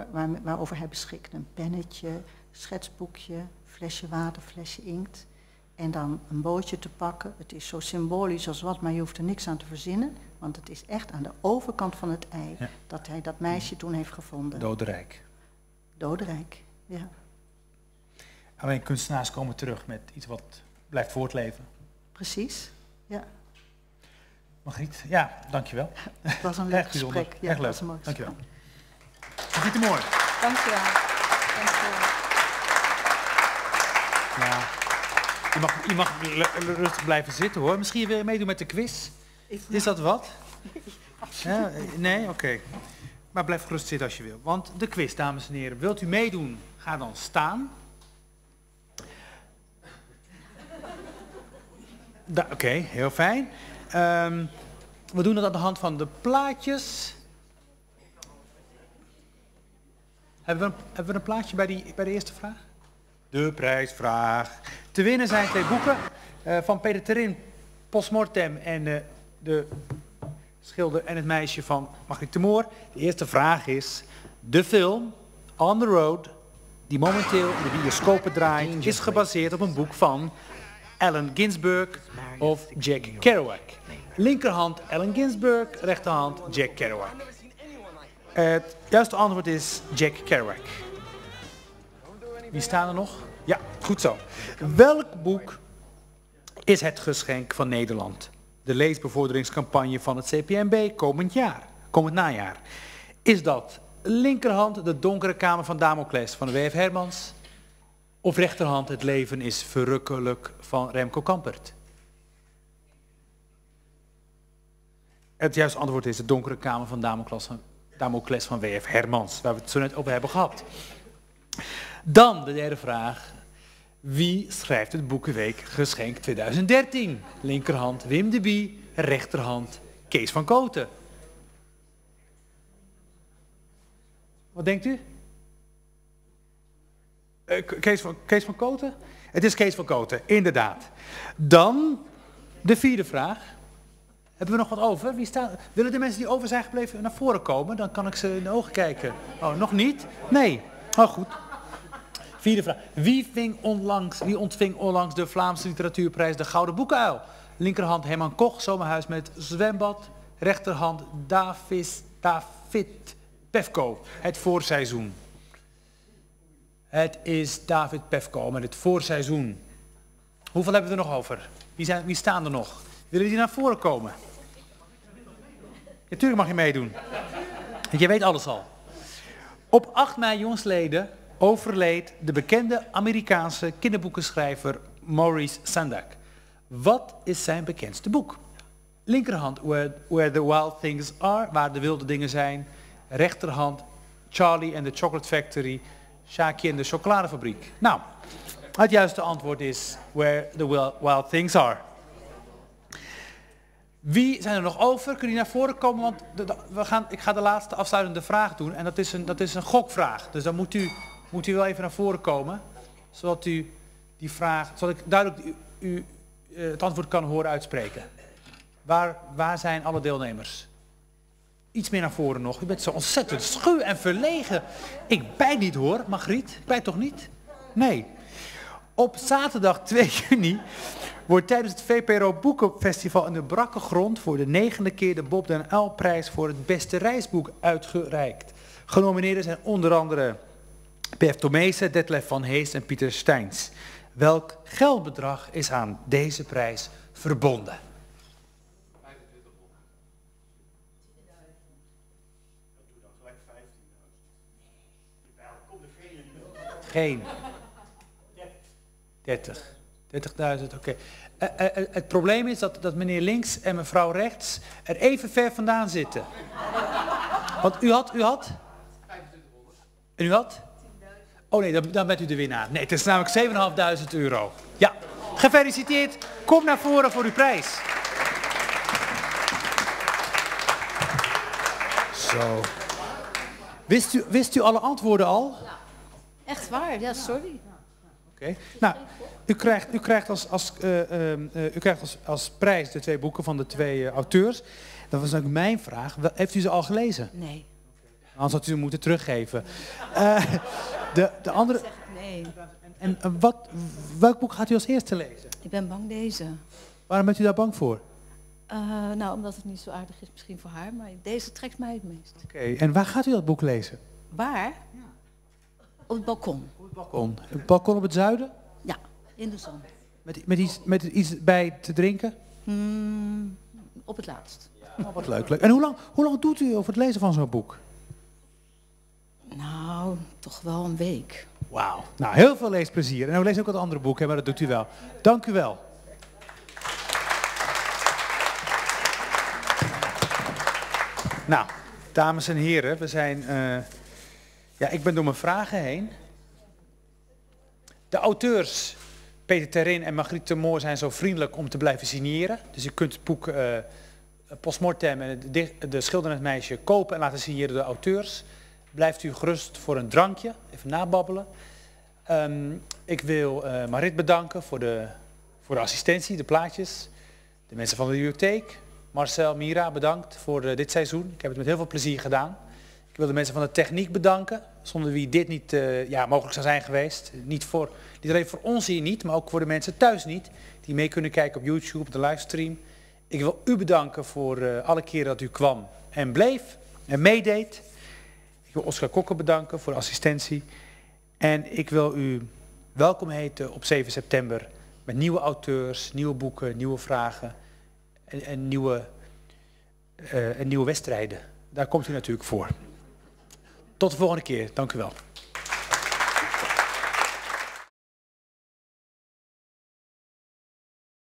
waarover hij beschikt. Een pennetje, schetsboekje, flesje water, flesje inkt. en dan een bootje te pakken. Het is zo symbolisch als wat, maar je hoeft er niks aan te verzinnen. Want het is echt aan de overkant van het ei dat hij dat meisje toen heeft gevonden. Dodenrijk. Dodenrijk, ja. Alleen kunstenaars komen terug met iets wat blijft voortleven. Precies, ja. Margriet, ja, dankjewel. Het was een leuk Echt bijzonder. gesprek. Ja, Echt leuk. het was een mooi gesprek. Dankjewel. Margriet de Moor. Dankjewel. Dankjewel. Ja. Je mag rustig blijven zitten hoor. Misschien wil je meedoen met de quiz. Is dat wat? Ja, nee? Oké. Maar blijf gerust zitten als je wil. Want de quiz, dames en heren. Wilt u meedoen? Ga dan staan. Oké, heel fijn. We doen het aan de hand van de plaatjes. Hebben we een plaatje bij de eerste vraag? De prijsvraag. Te winnen zijn 2 boeken van Peter Terin, Postmortem en de schilder en het meisje van Margriet de Moor. De eerste vraag is, de film On the Road, die momenteel in de bioscopen draait, is gebaseerd op een boek van Allen Ginsberg of Jack Kerouac. Linkerhand Allen Ginsberg, rechterhand Jack Kerouac. Het juiste antwoord is Jack Kerouac. Wie staan er nog? Ja, goed zo. Welk boek is het geschenk van Nederland? De leesbevorderingscampagne van het CPNB komend najaar. Is dat linkerhand De Donkere Kamer van Damocles van W.F. Hermans? Of rechterhand Het leven is verrukkelijk van Remco Kampert? Het juiste antwoord is De Donkere Kamer van Damocles van W.F. Hermans, waar we het zo net over hebben gehad. Dan de derde vraag. Wie schrijft het Boekenweek Geschenk 2013? Linkerhand Wim de Bie, rechterhand Kees van Kooten. Wat denkt u? Kees van Kooten? Het is Kees van Kooten, inderdaad. Dan de vierde vraag. Hebben we nog wat over? Willen de mensen die over zijn gebleven naar voren komen? Dan kan ik ze in de ogen kijken. Oh, nog niet? Nee. Oh, goed. Vierde vraag. Wie ontving onlangs de Vlaamse literatuurprijs de Gouden Boekenuil? Linkerhand Herman Koch, Zomerhuis met zwembad. Rechterhand David Pefko, Het Voorseizoen. Het is David Pefko met Het Voorseizoen. Hoeveel hebben we er nog over? Wie staan er nog? Willen die naar voren komen? Natuurlijk mag je meedoen. Want je weet alles al. Op 8 mei jongstleden overleed de bekende Amerikaanse kinderboekenschrijver Maurice Sendak. Wat is zijn bekendste boek? Linkerhand Where the Wild Things Are, waar de wilde dingen zijn. Rechterhand Charlie and the Chocolate Factory, Sjaakje en de chocoladefabriek. Nou, het juiste antwoord is Where the Wild Things Are. Wie zijn er nog over? Kunnen jullie naar voren komen? Want ik ga de laatste afsluitende vraag doen. En dat is een gokvraag. Dus dan moet u wel even naar voren komen. Zodat u die vraag, zodat ik duidelijk het antwoord kan horen uitspreken. Waar zijn alle deelnemers? Iets meer naar voren nog. U bent zo ontzettend schuw en verlegen. Ik bijt niet hoor, Margriet. Bijt toch niet? Nee. Op zaterdag 2 juni wordt tijdens het VPRO Boekenfestival in de Brakke Grond voor de 9e keer de Bob den Uyl-prijs voor het beste reisboek uitgereikt. Genomineerden zijn onder andere Bef Tomeese, Detlef van Hees en Pieter Steins. Welk geldbedrag is aan deze prijs verbonden? Geen. 30.000, oké. Het probleem is dat meneer links en mevrouw rechts er even ver vandaan zitten. Want u had? En u had? Oh nee, dan bent u de winnaar. Nee, het is namelijk 7.500 euro. Ja, gefeliciteerd. Kom naar voren voor uw prijs. Zo. Wist u alle antwoorden al? Echt waar? Ja, sorry. Oké. Nou, u krijgt als prijs de 2 boeken van de 2 auteurs. Dat was ook mijn vraag. Heeft u ze al gelezen? Nee. Anders had u ze moeten teruggeven. De andere... Zeg ik nee. En welk boek gaat u als eerste lezen? Ik ben bang deze. Waarom bent u daar bang voor? Nou, omdat het niet zo aardig is misschien voor haar, maar deze trekt mij het meest. Oké, en waar gaat u dat boek lezen? Waar? Op het balkon. Op het balkon. Het balkon op het zuiden? Ja, in de zon. Met iets bij te drinken? Op het laatst. Oh, wat leuk. En hoe lang doet u over het lezen van zo'n boek? Nou, toch wel een week. Wauw. Nou, heel veel leesplezier. En we lezen ook wat andere boeken, maar dat doet u wel. Dank u wel. Nou, dames en heren, we zijn... ik ben door mijn vragen heen. De auteurs Peter Terrin en Margriet de Moor zijn zo vriendelijk om te blijven signeren. Dus u kunt het boek Postmortem en de Schilderensmeisje kopen en laten signeren door de auteurs. Blijft u gerust voor een drankje, even nababbelen. Ik wil Marit bedanken voor de assistentie, de plaatjes. De mensen van de bibliotheek. Marcel, Mira, bedankt voor dit seizoen. Ik heb het met heel veel plezier gedaan. Ik wil de mensen van de techniek bedanken, zonder wie dit niet mogelijk zou zijn geweest. Niet alleen voor ons hier niet, maar ook voor de mensen thuis niet, die mee kunnen kijken op YouTube, op de livestream. Ik wil u bedanken voor alle keren dat u kwam en bleef en meedeed. Ik wil Oscar Kokker bedanken voor de assistentie. En ik wil u welkom heten op 7 september met nieuwe auteurs, nieuwe boeken, nieuwe vragen en nieuwe wedstrijden. Daar komt u natuurlijk voor. Tot de volgende keer. Dank u wel.